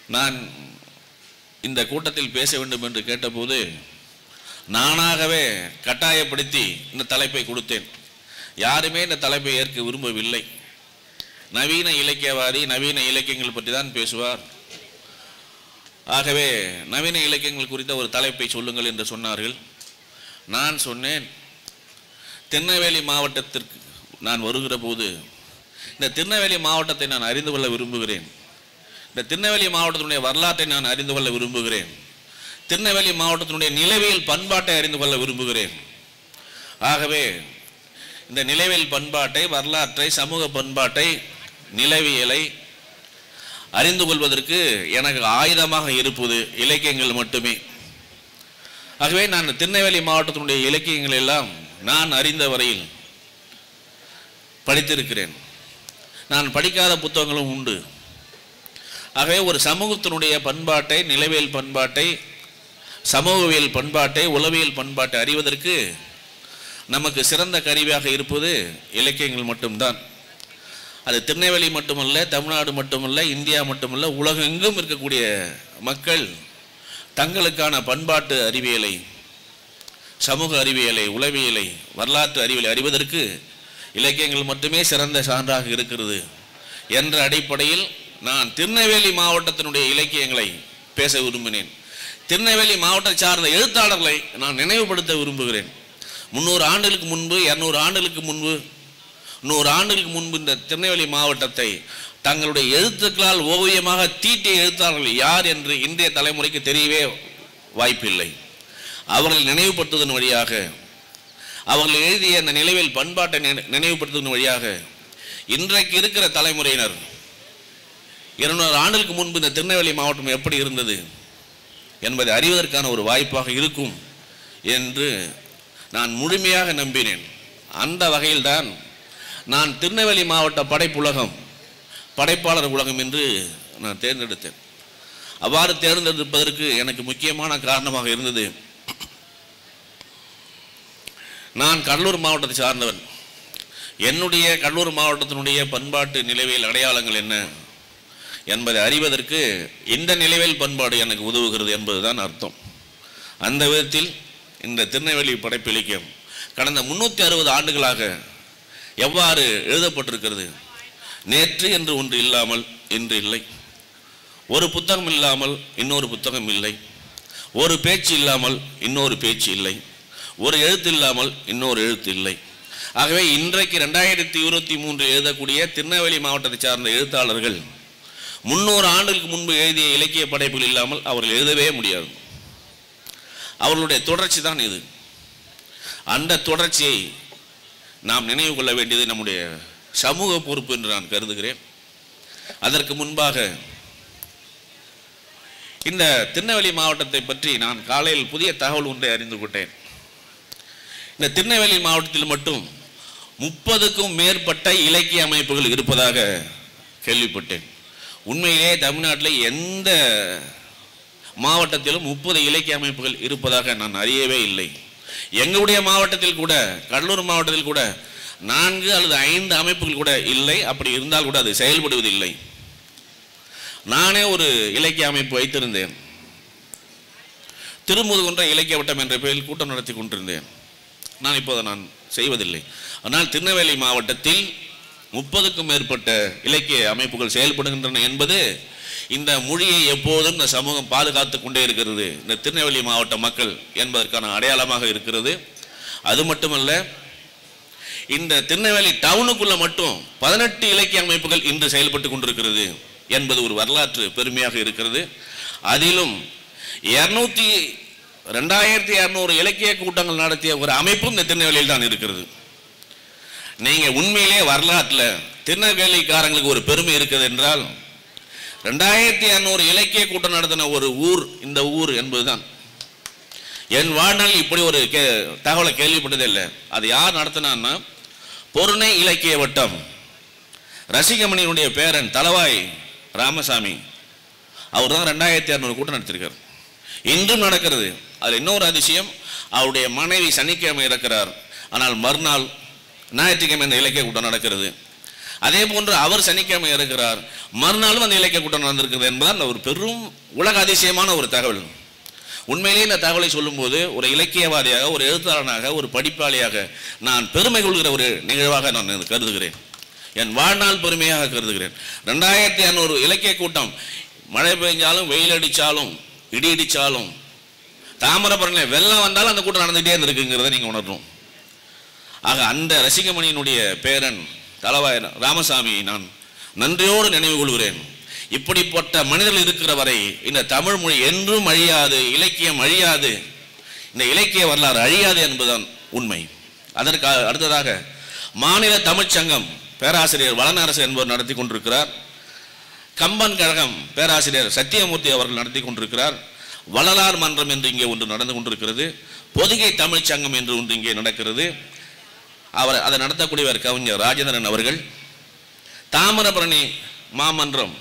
நான் இந்த கூட்டத்தில் பேச வேண்டும் என்று கேட்டபோது நானாகவே கட்டாயப்படுத்தி இந்த தலைப்பை கொடுத்தேன். யாருமே இந்த தலைப்பை ஏற்க விரும்பவில்லை. நவீன இலக்கியவாதி நவீன இலக்கியங்கள் பற்றி தான் பேசுவார். ஆகவே நவீன இலக்கியங்கள் குறித்த ஒரு தலைப்பை சொல்லுங்கள் என்று சொன்னார்கள். நான் சொன்னேன், திருநெல்வேலி மாவட்டத்திற்கு நான் வருகிற போது இந்த திருநெல்வேலி மாவட்டத்தை நான் அறிந்து கொள்ள விரும்புகிறேன். இந்த திருநெல்வேலி மாவட்டத்தினுடைய வரலாற்றை நான் அறிந்து கொள்ள விரும்புகிறேன். திருநெல்வேலி மாவட்டத்தினுடைய நிலவியல் பண்பாட்டை அறிந்து கொள்ள விரும்புகிறேன். ஆகவே இந்த நிலவியல் பண்பாட்டை, வரலாற்றை, சமூக பண்பாட்டை, நிலவியலை அறிந்து கொள்வதற்கு எனக்கு ஆயுதமாக இருப்பது இலக்கியங்கள் மட்டுமே. ஆகவே நான் திருநெல்வேலி மாவட்டத்தினுடைய இலக்கியங்கள் எல்லாம் நான் அறிந்த வரையில் படித்திருக்கிறேன். நான் படிக்காத புத்தகங்களும் உண்டு. ஆகவே ஒரு சமூகத்தினுடைய பண்பாட்டை, நிலவியல் பண்பாட்டை, சமூகவியல் பண்பாட்டை, உளவியல் பண்பாட்டை அறிவதற்கு நமக்கு சிறந்த கருவியாக இருப்பது இலக்கியங்கள் மட்டும்தான். அது திருநெல்வேலி மட்டுமல்ல, தமிழ்நாடு மட்டுமல்ல, இந்தியா மட்டுமல்ல, உலகெங்கும் இருக்கக்கூடிய மக்கள் தங்களுக்கான பண்பாட்டு அறிவியலை, சமூக அறிவியலை, உளவியலை, வரலாற்று அறிவியலை அறிவதற்கு இலக்கியங்கள் மட்டுமே சிறந்த சான்றாக இருக்கிறது என்ற அடிப்படையில் நான் திருநெல்வேலி மாவட்டத்தினுடைய இலக்கியங்களை பேச விரும்பினேன். திருநெல்வேலி மாவட்டத்தை சார்ந்த எழுத்தாளர்களை நான் நினைவுபடுத்த விரும்புகிறேன். 300 ஆண்டுகளுக்கு முன்பு, 200 ஆண்டுகளுக்கு முன்பு, 100 ஆண்டுகளுக்கு முன்பு இந்த திருநெல்வேலி மாவட்டத்தை தங்களுடைய எழுத்துக்களால் ஓவியமாக தீட்டிய எழுத்தாளர்கள் யார் என்று இன்றைய தலைமுறைக்கு தெரியவே வாய்ப்பில்லை. அவர்களை நினைவுபடுத்துவதன் வழியாக, அவர்கள் எழுதிய அந்த நிலவியல் பண்பாட்டை நினைவுபடுத்துவதன் வழியாக இன்றைக்கு இருக்கிற தலைமுறையினர் 200 ஆண்டுகளுக்கு முன்பு இந்த திருநெல்வேலி மாவட்டம் எப்படி இருந்தது என்பதை அறிவதற்கான ஒரு வாய்ப்பாக இருக்கும் என்று நான் முழுமையாக நம்பினேன். அந்த வகையில்தான் நான் திருநெல்வேலி மாவட்ட படைப்புலகம், படைப்பாளர் உலகம் என்று நான் தேர்ந்தெடுத்தேன். அவ்வாறு தேர்ந்தெடுப்பதற்கு எனக்கு முக்கியமான காரணமாக இருந்தது, நான் கடலூர் மாவட்டத்தை சார்ந்தவன். என்னுடைய கடலூர் மாவட்டத்தினுடைய பண்பாட்டு நிலவியல் அடையாளங்கள் என்ன என்பதை அறிவதற்கு இந்த நிலவியல் பண்பாடு எனக்கு உதவுகிறது என்பதுதான் அர்த்தம். அந்த விதத்தில் இந்த திருநெல்வேலி படைப்பு இலக்கியம் கடந்த 360 ஆண்டுகளாக எவ்வாறு எழுதப்பட்டிருக்கிறது. நேற்று என்று ஒன்று இல்லாமல் இன்று இல்லை. ஒரு புத்தகம் இல்லாமல் இன்னொரு புத்தகம் இல்லை. ஒரு பேச்சு இல்லாமல் இன்னொரு பேச்சு இல்லை. ஒரு எழுத்து இல்லாமல் இன்னொரு எழுத்து இல்லை. ஆகவே இன்றைக்கு 2023 எழுதக்கூடிய திருநெல்வேலி மாவட்டத்தை சார்ந்த எழுத்தாளர்கள் 300 ஆண்டுகளுக்கு முன்பு எழுதிய இலக்கிய படைப்புகள் இல்லாமல் அவர்கள் எழுதவே முடியாது. அவர்களுடைய தொடர்ச்சி தான் இது. அந்த தொடர்ச்சியை நாம் நினைவு கொள்ள வேண்டியது நம்முடைய சமூக பொறுப்பு என்று நான் கருதுகிறேன். அதற்கு முன்பாக இந்த திருநெல்வேலி மாவட்டத்தை பற்றி நான் காலையில் புதிய தகவல் ஒன்றை அறிந்து கொண்டேன். இந்த திருநெல்வேலி மாவட்டத்தில் மட்டும் 30க்கும் மேற்பட்ட இலக்கிய அமைப்புகள் இருப்பதாக கேள்விப்பட்டேன். உண்மையிலே தமிழ்நாட்டில் எந்த மாவட்டத்திலும் 30 இலக்கிய அமைப்புகள் இருப்பதாக நான் அறியவே இல்லை. எங்களுடைய மாவட்டத்தில் கூட, கடலூர் மாவட்டத்தில் கூட 4 அல்லது 5 அமைப்புகள் கூட இல்லை. அப்படி இருந்தால் கூட அது செயல்படுவதில்லை. நானே ஒரு இலக்கிய அமைப்பு வைத்திருந்தேன். திருமுதுகுன்ற இலக்கிய வட்டம் என்ற பெயரில் கூட்டம் நடத்தி கொண்டிருந்தேன். நான் இப்போது நான் செய்வதில்லை. ஆனால் திருநெல்வேலி மாவட்டத்தில் 30க்கும் மேற்பட்ட இலக்கிய அமைப்புகள் செயல்படுகின்றன என்பது இந்த மொழியை எப்போதும் இந்த சமூகம் பாதுகாத்து கொண்டே இருக்கிறது, இந்த திருநெல்வேலி மாவட்ட மக்கள் என்பதற்கான அடையாளமாக இருக்கிறது. அது மட்டுமல்ல, இந்த திருநெல்வேலி டவுனுக்குள்ள மட்டும் 18 இலக்கிய அமைப்புகள் இன்று செயல்பட்டு கொண்டிருக்கிறது என்பது ஒரு வரலாற்று பெருமையாக இருக்கிறது. அதிலும் 2200 இலக்கிய கூட்டங்கள் நடத்திய ஒரு அமைப்பும் இந்த திருநெல்வேலியில் தான் இருக்கிறது. நீங்க உண்மையிலே வரலாற்றில் திருநெல்வேலிக்காரங்களுக்கு ஒரு பெருமை இருக்குது என்றால் 2200 இலக்கிய கூட்டம் நடத்தின ஒரு ஊர் இந்த ஊர் என்பதுதான். என் வாழ்நாள் இப்படி ஒரு தகவலை கேள்விப்பட்டதே இல்லை. அது யார் நடத்தினான்னா, பொருணை இலக்கிய வட்டம், ரசிகமணியினுடைய பேரன் தலவாய் ராமசாமி, அவர் தான் 2200 கூட்டம் நடத்திருக்கார். இன்றும் நடக்கிறது. அது இன்னொரு அதிசயம், அவருடைய மனைவி சனிக்கிழமை இருக்கிறார், ஆனால் மறுநாள் ஞாயிற்றுக்கிழமை இந்த இலக்கிய கூட்டம் நடக்கிறது. அதே போன்று அவர் சனிக்கிழமை இருக்கிறார், மறுநாளும் அந்த இலக்கிய கூட்டம் நடந்திருக்கிறது என்பதால் ஒரு பெரும் உலக அதிசயமான ஒரு தகவல். உண்மையிலேயே இந்த தகவலை சொல்லும்போது ஒரு இலக்கியவாதியாக, ஒரு எழுத்தாளனாக, ஒரு படிப்பாளியாக நான் பெருமை கொள்கிற ஒரு நிகழ்வாக நான் கருதுகிறேன். என் வாழ்நாள் பெருமையாக கருதுகிறேன். 2500 இலக்கிய கூட்டம், மழை பெய்ஞ்சாலும் வெயில் அடித்தாலும் இடி இடித்தாலும் தாமிரபரணியில் வெள்ளம் வந்தாலும் அந்த கூட்டம் நடந்துகிட்டே இருந்திருக்குங்கிறத நீங்கள் உணரணும். ஆக அந்த ரசிகமணியினுடைய பேரன் தளவாய் ராமசாமியை நான் நன்றியோடு நினைவு கொள்கிறேன். இப்படிப்பட்ட மனிதர்கள் இருக்கிற வரை இந்த தமிழ் மொழி என்றும் அழியாது, இலக்கியம் அழியாது, இந்த இலக்கிய வரலாறு அழியாது என்பதுதான் உண்மை. அதற்கு அடுத்ததாக மாநில தமிழ்ச் சங்கம் பேராசிரியர் வளனரசு என்பவர் நடத்தி கொண்டிருக்கிறார். கம்பன் கழகம் பேராசிரியர் சத்தியமூர்த்தி அவர்கள் நடத்தி கொண்டிருக்கிறார். வள்ளலார் மன்றம் என்று இங்கே ஒன்று நடந்து கொண்டிருக்கிறது. பொதிகை தமிழ்ச் சங்கம் என்று ஒன்று இங்கே நடக்கிறது. அதை நடத்தக்கூடியவர் கவிஞர் ராஜேந்திரன் அவர்கள். தாமிரபரணி மாமன்றம்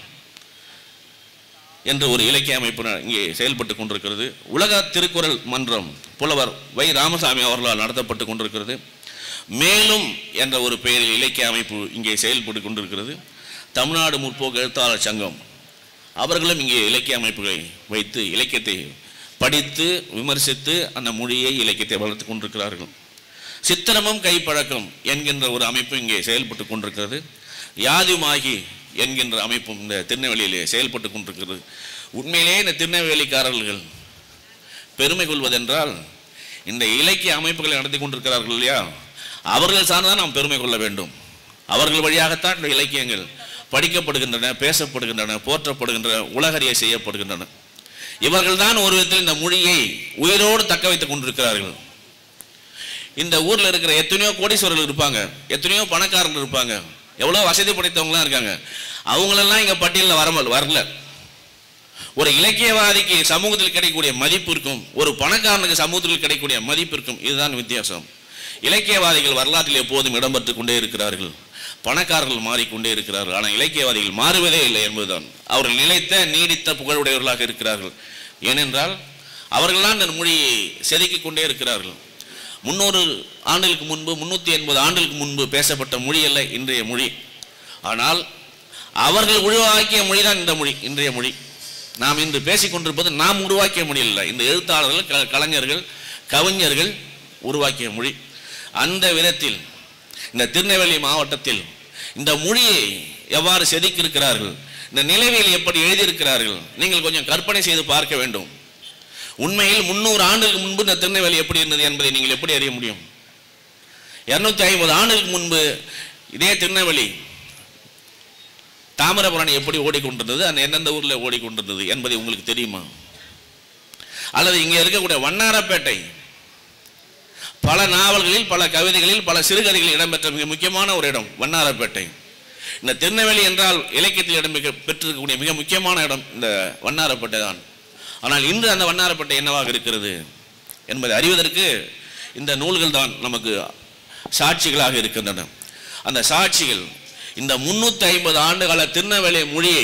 என்ற ஒரு இலக்கிய அமைப்பு இங்கே செயல்பட்டு கொண்டிருக்கிறது. உலக திருக்குறள் மன்றம் புலவர் வை ராமசாமி அவர்களால் நடத்தப்பட்டு கொண்டிருக்கிறது. மேலும் என்ற ஒரு பெயரில் இலக்கிய அமைப்பு இங்கே செயல்பட்டு கொண்டிருக்கிறது. தமிழ்நாடு முற்போக்கு எழுத்தாளர் சங்கம் அவர்களும் இங்கே இலக்கிய அமைப்புகளை வைத்து இலக்கியத்தை படித்து விமர்சித்து அந்த மொழியை இலக்கியத்தை வளர்த்து கொண்டிருக்கிறார்கள். சித்திரமும் கைப்பழக்கம் என்கின்ற ஒரு அமைப்பு இங்கே செயல்பட்டு கொண்டிருக்கிறது. யாதுமாகி என்கின்ற அமைப்பும் இந்த திருநெல்வேலியிலே செயல்பட்டு கொண்டிருக்கிறது. உண்மையிலே இந்த திருநெல்வேலிக்காரர்கள் பெருமை கொள்வதென்றால் இந்த இலக்கிய அமைப்புகளை நடத்தி கொண்டிருக்கிறார்கள் இல்லையா, அவர்கள் சார்ந்தான் நாம் பெருமை கொள்ள வேண்டும். அவர்கள் வழியாகத்தான் இந்த இலக்கியங்கள் படிக்கப்படுகின்றன, பேசப்படுகின்றன, போற்றப்படுகின்றன, உலகறிய செய்யப்படுகின்றன. இவர்கள் தான் ஒரு விதத்தில் இந்த மொழியை உயிரோடு தக்க வைத்துக் கொண்டிருக்கிறார்கள். இந்த ஊரில் இருக்கிற எத்தனையோ கோடீஸ்வரர்கள் இருப்பாங்க, எத்தனையோ பணக்காரர்கள் இருப்பாங்க, எவ்வளோ வசதி படைத்தவங்களாம் இருக்காங்க. அவங்களெல்லாம் இங்கே பட்டியலில் வரல. ஒரு இலக்கியவாதிக்கு சமூகத்தில் கிடைக்கக்கூடிய மதிப்பிற்கும் ஒரு பணக்காரனுக்கு சமூகத்தில் கிடைக்கக்கூடிய மதிப்பிற்கும் இதுதான் வித்தியாசம். இலக்கியவாதிகள் வரலாற்றில் எப்போதும் இடம்பெற்று கொண்டே இருக்கிறார்கள், பணக்காரர்கள் மாறிக்கொண்டே இருக்கிறார்கள். ஆனால் இலக்கியவாதிகள் மாறுவதே இல்லை என்பதுதான். அவர்கள் நிலைத்த நீடித்த புகழுடையவர்களாக இருக்கிறார்கள். ஏனென்றால் அவர்கள்தான் இந்த மொழியை செதுக்கிக் கொண்டே இருக்கிறார்கள். 300 ஆண்டுகளுக்கு முன்பு 380 ஆண்டுகளுக்கு முன்பு பேசப்பட்ட மொழி அல்ல இன்றைய மொழி. ஆனால் அவர்கள் உருவாக்கிய மொழிதான் இந்த மொழி, இன்றைய மொழி. நாம் இன்று பேசிக்கொண்டிருப்பது நாம் உருவாக்கிய மொழி இல்லை, இந்த எழுத்தாளர்கள், கலைஞர்கள், கவிஞர்கள் உருவாக்கிய மொழி. அந்த விதத்தில் இந்த திருநெல்வேலி மாவட்டத்தில் இந்த மொழியை எவ்வாறு செதுக்கியிருக்கிறார்கள், இந்த நிலவியல் எப்படி எழுதியிருக்கிறார்கள், நீங்கள் கொஞ்சம் கற்பனை செய்து பார்க்க வேண்டும். உண்மையில் 300 ஆண்டுகளுக்கு முன்பு இந்த திருநெல்வேலி எப்படி இருந்தது என்பதை நீங்கள் எப்படி அறிய முடியும்? 250 ஆண்டுகளுக்கு முன்பு இதே திருநெல்வேலி தாமிரபரணி எப்படி ஓடிக்கொண்டிருந்தது, அந்த எந்தெந்த ஊரில் ஓடிக்கொண்டிருந்தது என்பதை உங்களுக்கு தெரியுமா? அல்லது இங்கே இருக்கக்கூடிய வண்ணாரப்பேட்டை பல நாவல்களில், பல கவிதைகளில், பல சிறுகதைகளில் இடம்பெற்ற மிக முக்கியமான ஒரு இடம் வண்ணாரப்பேட்டை. இந்த திருநெல்வேலி என்றால் இலக்கியத்தில் இடம் பெற்றிருக்கக்கூடிய மிக முக்கியமான இடம் இந்த வண்ணாரப்பேட்டை தான். ஆனால் இன்று அந்த வண்ணாரப்பேட்டை என்னவாக இருக்கிறது என்பதை அறிவதற்கு இந்த நூல்கள் தான் நமக்கு சாட்சிகளாக இருக்கின்றன. அந்த சாட்சிகள் இந்த 350 ஆண்டுகால திருநெல்வேலி மொழியை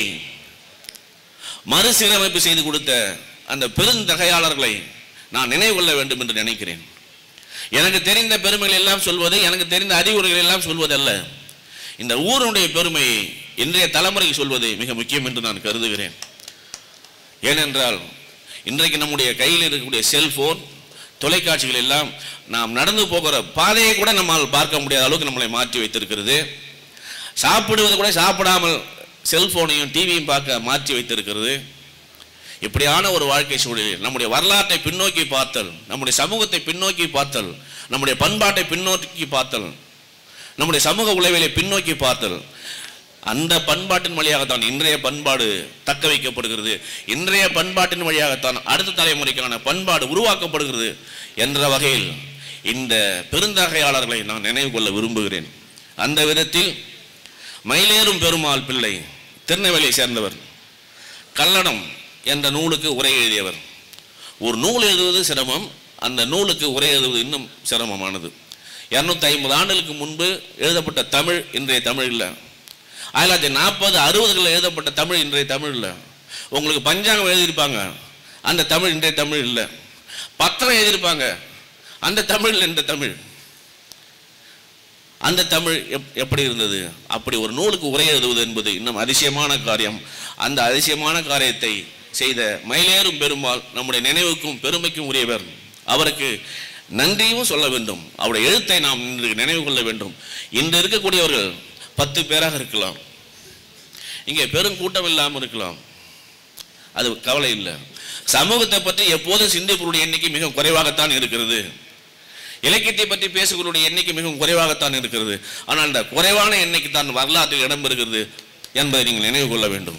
மறுசீரமைப்பு செய்து கொடுத்த அந்த பெருந்தகையாளர்களை நான் நினைவு கொள்ள வேண்டும் என்று நினைக்கிறேன். எனக்கு தெரிந்த பெருமைகள் எல்லாம் சொல்வது, எனக்கு தெரிந்த அறிவுரைகள் எல்லாம் சொல்வதல்ல, இந்த ஊருடைய பெருமையை இன்றைய தலைமுறைக்கு சொல்வது மிக முக்கியம் என்று நான் கருதுகிறேன். ஏனென்றால் இன்றைக்கு நம்முடைய கையில் இருக்கக்கூடிய செல்போன், தொலைக்காட்சிகள் எல்லாம் நாம் நடந்து போகிற பாதையை கூட நம்மால் பார்க்க முடியாத அளவுக்கு நம்மளை மாற்றி வைத்திருக்கிறது. சாப்பிடுவது கூட சாப்பிடாமல் செல்போனையும் டிவியும் பார்க்க மாற்றி வைத்திருக்கிறது. இப்படியான ஒரு வாழ்க்கை சூழலில் நம்முடைய வரலாற்றை பின்னோக்கி பார்த்தல், நம்முடைய சமூகத்தை பின்னோக்கி பார்த்தல், நம்முடைய பண்பாட்டை பின்னோக்கி பார்த்தல், நம்முடைய சமூக உளவியலை பின்னோக்கி பார்த்தல், அந்த பண்பாட்டின் வழியாகத்தான் இன்றைய பண்பாடு தக்க வைக்கப்படுகிறது. இன்றைய பண்பாட்டின் வழியாகத்தான் அடுத்த தலைமுறைக்கான பண்பாடு உருவாக்கப்படுகிறது என்ற வகையில் இந்த பெருந்தகையாளர்களை நான் நினைவு கொள்ள விரும்புகிறேன். அந்த விதத்தில் மயிலேறும் பெருமாள் பிள்ளை திருநெல்வேலியை சேர்ந்தவர். கல்லடம் என்ற நூலுக்கு உரை எழுதியவர். ஒரு நூல் எழுதுவது சிரமம், அந்த நூலுக்கு உரை எழுதுவது இன்னும் சிரமமானது. 250 ஆண்டுகளுக்கு முன்பு எழுதப்பட்ட தமிழ் இன்றைய தமிழ் இல்லை. 1940-60களில் எழுதப்பட்ட தமிழ் இன்றைய தமிழ் இல்லை. உங்களுக்கு பஞ்சாங்கம் எழுதியிருப்பாங்க, அந்த தமிழ் இன்றைய தமிழ் இல்லை. பத்திரம் எழுதியிருப்பாங்க, அந்த தமிழ் இந்த தமிழ். அந்த தமிழ் எப்படி இருந்தது? அப்படி ஒரு நூலுக்கு உரை எழுதுவது என்பது இன்னும் அதிசயமான காரியம். அந்த அதிசயமான காரியத்தை செய்த மயிலேறும் பெருமாள் நம்முடைய நினைவுக்கும் பெருமைக்கும் உரியவர். அவருக்கு நன்றியும் சொல்ல வேண்டும். அவருடைய எழுத்தை நாம் இன்று நினைவு கொள்ள வேண்டும். இன்று இருக்கக்கூடியவர்கள் 10 பேராக இருக்கலாம், இங்கே பெரும் கூட்டம் இல்லாமல் இருக்கலாம், அது கவலை இல்லை. சமூகத்தை பற்றி எப்போதும் சிந்திப்பவருடைய எண்ணிக்கை மிக குறைவாகத்தான் இருக்கிறது. இலக்கியத்தை பற்றி பேசுகிறவருடைய எண்ணிக்கை மிகவும் குறைவாகத்தான் இருக்கிறது. ஆனால் இந்த குறைவான எண்ணிக்கை தான் வரலாற்றில் இடம்பெறுகிறது என்பதை நீங்கள் நினைவு கொள்ள வேண்டும்.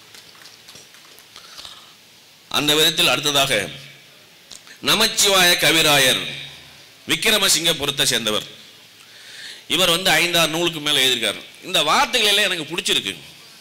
அந்த விதத்தில் அடுத்ததாக நமச்சிவாய கவிராயர் விக்கிரமசிங்கபுரத்தை சேர்ந்தவர். இவர் 5-6 நூலுக்கு மேலே எழுதியிருக்கார். இந்த வார்த்தைகளெல்லாம் எனக்கு பிடிச்சிருக்கு.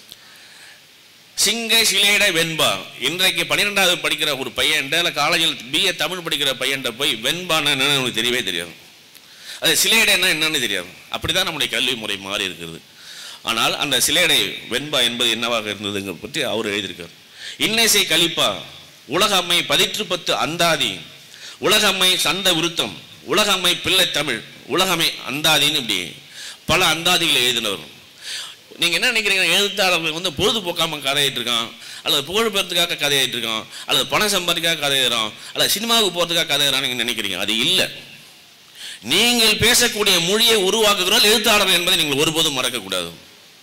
சிங்க சிலேட வெண்பா. இன்றைக்கு 12வது படிக்கிற ஒரு பையன் இல்லை காலேஜில் BA தமிழ் படிக்கிற பையன்கிட்ட போய் வெண்பான்னு என்னன்னு எனக்கு தெரியவே தெரியாது. அது சிலேடைன்னா என்னன்னு தெரியாது. அப்படி தான் நம்முடைய கல்வி முறை மாறி இருக்கிறது. ஆனால் அந்த சிலேடை வெண்பா என்பது என்னவாக இருந்ததுங்க பற்றி அவர் எழுதியிருக்கார். இன்னிசை கலிப்பா, உலகம்மை 10 அந்தாதி, உலகம்மை சந்த விருத்தம், உலகம்மை பிள்ளை தமிழ், உலகம்மை அந்தாதின்னு இப்படி பல அந்தாதிகளை எழுதினவர். நீங்கள் என்ன நினைக்கிறீங்க? எழுத்தாளர்கள் பொழுதுபோக்காமல் கதையிட்டு இருக்கான், அல்லது புகழ் பெறத்துக்காக கதையிட்டு இருக்கான், அல்லது பணம் சம்பாதிக்காக கதையிறான், அல்லது சினிமாவுக்கு போகிறதுக்காக கதையிறான்னு நீங்கள் நினைக்கிறீங்க. அது இல்லை. நீங்கள் பேசக்கூடிய மொழியை உருவாக்குகிறவர்கள் எழுத்தாளர்கள் என்பதை நீங்கள் ஒருபோதும் மறக்கக்கூடாது.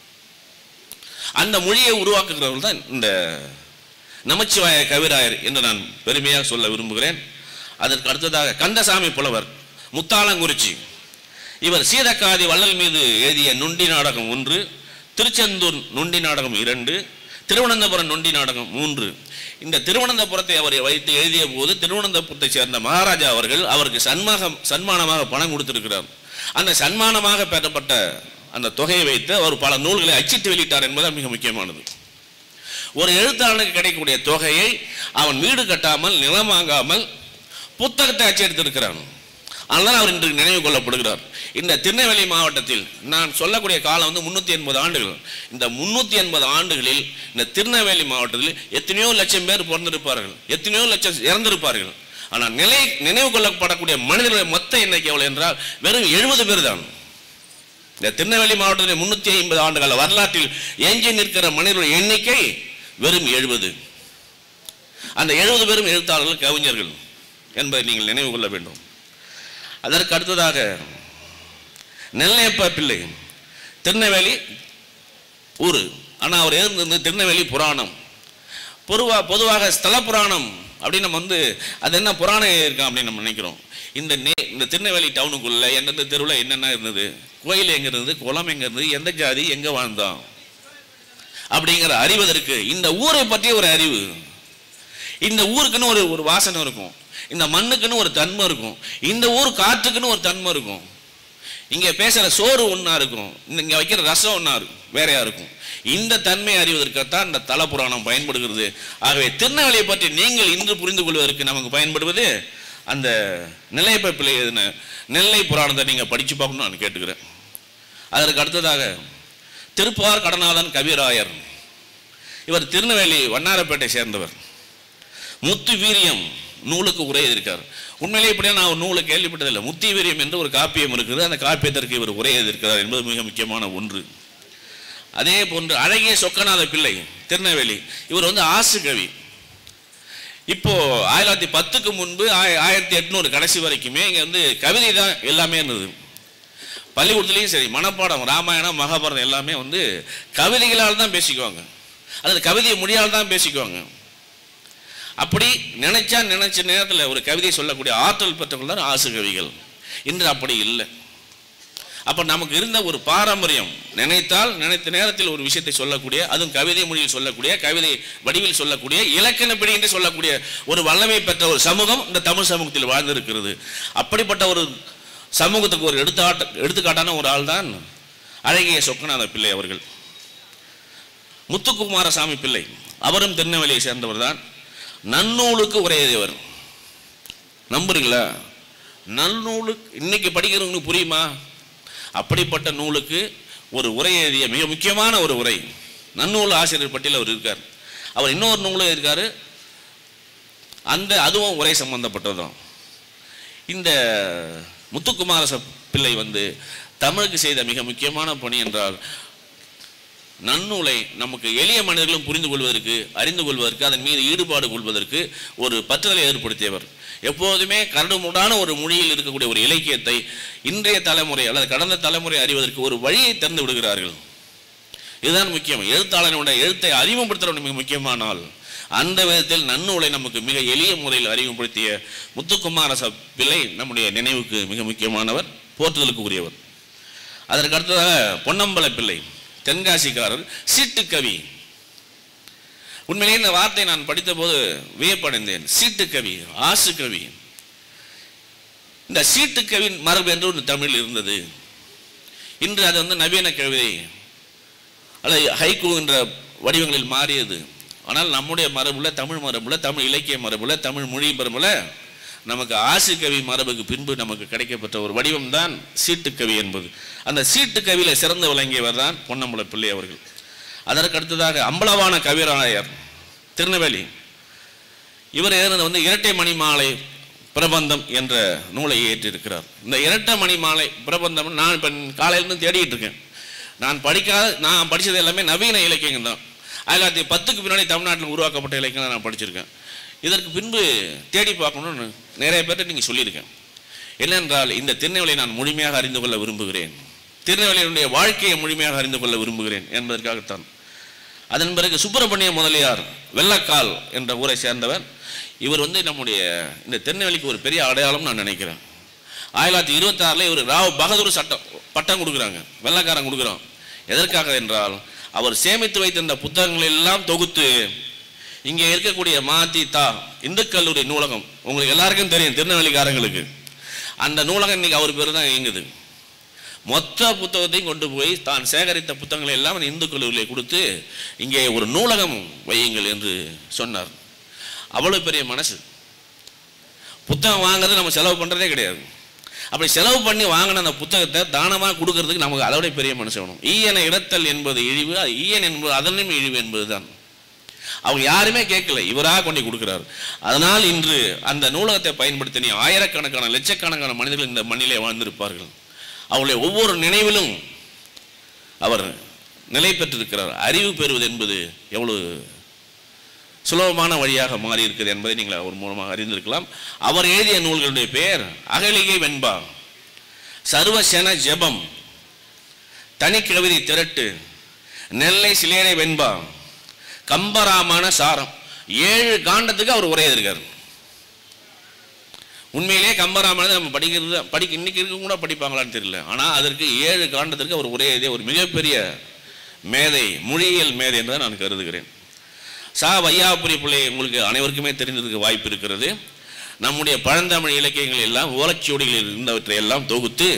அந்த மொழியை உருவாக்குகிறவர்கள் தான் இந்த நமச்சிவாய கவிராயர் என்று நான் பெருமையாக சொல்ல விரும்புகிறேன். அதற்கு அடுத்ததாக கந்தசாமி புலவர் முத்தாளங்குறிச்சி. இவர் சீதக்காதி வள்ளல் மீது எழுதிய நொண்டி நாடகம் 1, திருச்செந்தூர் நொண்டி நாடகம் 2, திருவனந்தபுரம் நொண்டி நாடகம் 3. இந்த திருவனந்தபுரத்தை அவர் வைத்து எழுதிய போது திருவனந்தபுரத்தை சேர்ந்த மகாராஜா அவர்கள் அவருக்கு சன்மானமாக பணம் கொடுத்திருக்கிறார். அந்த சன்மானமாக பெறப்பட்ட அந்த தொகையை வைத்து அவர் பல நூல்களை அச்சிட்டு வெளியிட்டார் என்பது மிக முக்கியமானது. ஒரு எழுத்தாளனுக்கு கிடைக்கக்கூடிய தொகையை அவன் வீடு கட்டாமல் நிலம் வாங்காமல் புத்தகத்தை அச்சடித்திருக்கிறான். அதனால் அவர் இன்று நினைவு கொள்ளப்படுகிறார். இந்த திருநெல்வேலி மாவட்டத்தில் நான் சொல்லக்கூடிய காலம் 380 ஆண்டுகள். இந்த 380 ஆண்டுகளில் இந்த திருநெல்வேலி மாவட்டத்தில் எத்தனையோ லட்சம் பேர் பிறந்திருப்பார்கள், எத்தனையோ லட்சம் இறந்திருப்பார்கள். ஆனால் நினைவு கொள்ளப்படக்கூடிய மனிதர்களுடைய மொத்த எண்ணிக்கை எவ்வளவு என்றால் வெறும் 70 பேர் தான். இந்த திருநெல்வேலி மாவட்டத்தில் 350 ஆண்டுகால வரலாற்றில் எஞ்சி நிற்கிற மனிதர்களுடைய எண்ணிக்கை வெறும் 70. அந்த 70 பேரும் எழுத்தாளர்கள், கவிஞர்கள் என்பதை நீங்கள் நினைவு கொள்ள வேண்டும். அதற்கு அடுத்ததாக நெல்லையப்ப பிள்ளை, திருநெல்வேலி ஊர், ஆனால் அவர் எழுந்தது திருநெல்வேலி புராணம். பொதுவாக ஸ்தல புராணம் அப்படின்னு நம்ம அது என்ன புராணம் இருக்கான் அப்படின்னு நம்ம நினைக்கிறோம். இந்த திருநெல்வேலி டவுனுக்குள்ள எந்தெந்த தெருவில் என்னென்ன இருந்தது, கோயில் எங்கே இருந்தது, குளம் எங்கே இருந்தது, எந்த ஜாதி எங்கே வாழ்ந்தான் அப்படிங்கிற அறிவதற்கு இந்த ஊரை பற்றிய ஒரு அறிவு. இந்த ஊருக்குன்னு ஒரு வாசனை இருக்கும், இந்த மண்ணுக்குன்னு ஒரு தன்மை இருக்கும், இந்த ஊர் காற்றுக்குன்னு ஒரு தன்மை இருக்கும். இங்கே பேசுகிற சோறு ஒன்றா இருக்கும், இங்கே வைக்கிற ரசம் ஒன்றா இருக்கும், வேறையா இருக்கும். இந்த தன்மை அறிவதற்குத்தான் இந்த தல புராணம் பயன்படுகிறது. ஆகவே திருநெல்வேலியை பற்றி நீங்கள் இன்று புரிந்து கொள்வதற்கு நமக்கு பயன்படுவது அந்த நெல்லையப்ப பிள்ளை எழுதின நெல்லை புராணத்தை நீங்கள் படித்து பார்க்கணும்னு நான் கேட்டுக்கிறேன். அதற்கு அடுத்ததாக திருப்பார் கடநாதன் கவிராயர். இவர் திருநெல்வேலி வண்ணாரப்பேட்டை சேர்ந்தவர். முத்து வீரியம் நூலுக்கு உரை எழுதியிருக்கார். உண்மையிலே இப்படியா நான் ஒரு நூலை கேள்விப்பட்டதில்லை. முத்தி வீரியம் என்று ஒரு காப்பியம் இருக்குது. அந்த காப்பியத்திற்கு இவர் உரை எழுதியிருக்கிறார் என்பது மிக முக்கியமான ஒன்று. அதே போன்று அழகிய சொக்கநாத பிள்ளை திருநெல்வேலி. இவர் ஆசு கவி. இப்போ 1910க்கு முன்பு 1800 கடைசி வரைக்குமே இங்கே கவிதை தான் எல்லாமே இருந்தது. பள்ளிக்கூடத்துலேயும் சரி, மனப்பாடம், ராமாயணம், மகாபாரதம் எல்லாமே கவிதைகளால் தான் பேசிக்குவாங்க, அல்லது கவிதை மொழியால் தான் பேசிக்குவாங்க. அப்படி நினைச்ச நேரத்தில் ஒரு கவிதை சொல்லக்கூடிய ஆற்றல் பெற்றவர்கள் தான் ஆசு கவிகள். இன்று அப்படி இல்லை. அப்போ நமக்கு இருந்த ஒரு பாரம்பரியம், நினைத்த நேரத்தில் ஒரு விஷயத்தை சொல்லக்கூடிய, அதுவும் கவிதை மொழியில் சொல்லக்கூடிய, கவிதை வடிவில் சொல்லக்கூடிய, இலக்கணப்படி என்று சொல்லக்கூடிய ஒரு வல்லமை பெற்ற ஒரு சமூகம் இந்த தமிழ் சமூகத்தில் வாழ்ந்திருக்கிறது. அப்படிப்பட்ட ஒரு சமூகத்துக்கு ஒரு எடுத்துக்காட்டான ஒரு ஆள் தான் அழகிய சொக்கநாத பிள்ளை அவர்கள். முத்துக்குமாரசாமி பிள்ளை அவரும் திருநெல்வேலியை சேர்ந்தவர் தான். நன்னூலுக்கு உரை எழுதியவர். நம்புறீங்களா? நன்னூலுக்கு இன்னைக்கு படிக்கிறவங்களுக்கு புரியுமா? அப்படிப்பட்ட நூலுக்கு ஒரு உரை எழுதிய மிக முக்கியமான ஒரு உரை. நன்னூல் ஆசிரியர் பட்டியல் அவர் இருக்கார். அவர் இன்னொரு நூலும் இருக்காரு, அதுவும் உரை சம்பந்தப்பட்டதும். இந்த முத்துக்குமார பிள்ளை தமிழுக்கு செய்த மிக முக்கியமான பணி என்றால் நன்னூலை நமக்கு எளிய மனிதர்களும் புரிந்து கொள்வதற்கு, அறிந்து கொள்வதற்கு, அதன் மீது ஈடுபாடு கொள்வதற்கு ஒரு பற்றுதலை ஏற்படுத்தியவர். எப்போதுமே கரடுமுரடான ஒரு மொழியில் இருக்கக்கூடிய ஒரு இலக்கியத்தை இன்றைய தலைமுறை அல்லது கடந்த தலைமுறை அறிவதற்கு ஒரு வழியை திறந்து விடுகிறார்கள். இதுதான் முக்கியம். எழுத்தாளனுடைய எழுத்தை அறிமுகப்படுத்துகிற மிக முக்கியமானால் அந்த விதத்தில் நன்னூலை நமக்கு மிக எளிய முறையில் அறிமுகப்படுத்திய முத்துக்குமாரச பிள்ளை நம்முடைய நினைவுக்கு மிக முக்கியமானவர், போற்றுதலுக்கு உரியவர். அதற்கு அடுத்ததாக பொன்னம்பல பிள்ளை, தென்காசிக்காரர், சீட்டுக்கவி. உண்மையிலே இந்த வார்த்தை நான் படித்த போது வியப்படைந்தேன். சீட்டுக்கவி, ஆசு கவி. இந்த சீட்டுக்கவின் மரபு என்று ஒரு தமிழ் இருந்தது. இன்று அது நவீன கவிதை அல்லது ஹைக்கூ என்ற வடிவங்களில் மாறியது. ஆனால் நம்முடைய மரபுல, தமிழ் மரபுல, தமிழ் இலக்கிய மரபுல, தமிழ் மொழி மரபுல நமக்கு ஆசு கவி மரபுக்கு பின்பு நமக்கு கிடைக்கப்பட்ட ஒரு வடிவம் தான் சீட்டுக்கவி என்பது. அந்த சீட்டுக்கவியில சிறந்து விளங்கியவர் தான் பொன்னம்பல பிள்ளை அவர்கள். அதற்கு அடுத்ததாக அம்பலவான கவிராயர், திருநெல்வேலி. இவர் எழுதினது இரட்டை மணிமாலை பிரபந்தம் என்ற நூலை ஏற்றிருக்கிறார். இந்த இரட்டை மணிமாலை பிரபந்தம் நான் இப்போ காலையிலிருந்து தேடிட்டு இருக்கேன். நான் படித்தது எல்லாமே நவீன இலக்கியங்கள் தான். 1910க்கு பின்னாடி தமிழ்நாட்டில் உருவாக்கப்பட்ட இலக்கியம் நான் படிச்சிருக்கேன். இதற்கு பின்பு தேடி பார்க்கணும்னு நிறைய பேர்ட்ட நீங்கள் சொல்லியிருக்கேன். என்னென்றால் இந்த திருநெல்வேலியை நான் முழுமையாக அறிந்து கொள்ள விரும்புகிறேன், திருநெல்வேலியினுடைய வாழ்க்கையை முழுமையாக அறிந்து கொள்ள விரும்புகிறேன் என்பதற்காகத்தான். அதன் பிறகு சுப்பிரமணிய முதலியார், வெள்ளக்கால் என்ற ஊரை சேர்ந்தவர். இவர் நம்முடைய இந்த திருநெல்வேலிக்கு ஒரு பெரிய அடையாளம் நான் நினைக்கிறேன். 1926 இவர் ராவ் பகதூர் பட்டம் கொடுக்குறாங்க, வெள்ளக்காரன் கொடுக்குறோம். எதற்காக என்றால் அவர் சேமித்து வைத்திருந்த புத்தகங்கள் எல்லாம் தொகுத்து இங்கே இருக்கக்கூடிய மாதிதா இந்து கல்லூரி நூலகம், உங்களுக்கு எல்லாருக்கும் தெரியும் திருநெல்வேலிக்காரங்களுக்கு, அந்த நூலகம் இன்னைக்கு அவர் பேர் தான் இயங்குது. மொத்த புத்தகத்தையும் கொண்டு போய் தான் சேகரித்த புத்தகங்களை எல்லாம் அந்த இந்து கல்லூரியில் கொடுத்து இங்கே ஒரு நூலகம் வையுங்கள் என்று சொன்னார். அவ்வளோ பெரிய மனசு. புத்தகம் வாங்குறது நம்ம செலவு பண்ணுறதே கிடையாது. அப்படி செலவு பண்ணி வாங்கின அந்த புத்தகத்தை தானமாக கொடுக்கறதுக்கு நமக்கு அதோட பெரிய மனசு வேணும். ஈயனை இடத்தல் என்பது இழிவு, ஈயன் என்பது அதனும் இழிவு என்பது தான். அவங்க யாருமே கேட்கல, இவராக கொண்டு கொடுக்கிறார். அதனால் இன்று அந்த நூலகத்தை பயன்படுத்தி ஆயிரக்கணக்கான லட்சக்கணக்கான மனிதர்கள் இந்த மண்ணிலே வாழ்ந்திருப்பார்கள். அவருடைய ஒவ்வொரு நினைவிலும் அவர் நிலை பெற்றிருக்கிறார். அறிவு பெறுவது என்பது எவ்வளவு சுலபமான வழியாக மாறி இருக்கிறது என்பதை நீங்கள் அவர் மூலமாக அறிந்திருக்கலாம். அவர் எழுதிய நூல்களுடைய பெயர் அகலிகை வெண்பா, சர்வசன ஜெபம், தனி கவிதை திரட்டு, நெல்லை சிலேரை வெண்பா, கம்பராமான சாரம். 7 காண்டத்துக்கு அவர் உரை எழுதியிருக்கார். உண்மையிலே கம்பராமாயணத்தை நம்ம இன்னைக்கு இருக்க கூட படிப்பாங்களான்னு தெரியல. ஆனால் அதற்கு 7 காண்டத்திற்கு அவர் உரை எழுதிய ஒரு மிகப்பெரிய மேதை, மொழியியல் மேதை என்று நான் கருதுகிறேன். வையாபுரி பிள்ளை உங்களுக்கு அனைவருக்குமே தெரிந்ததுக்கு வாய்ப்பு இருக்கிறது. நம்முடைய பழந்தமிழ் இலக்கியங்கள் எல்லாம் ஓலைச்சுவடிகளில் இருந்தவற்றை எல்லாம் தொகுத்து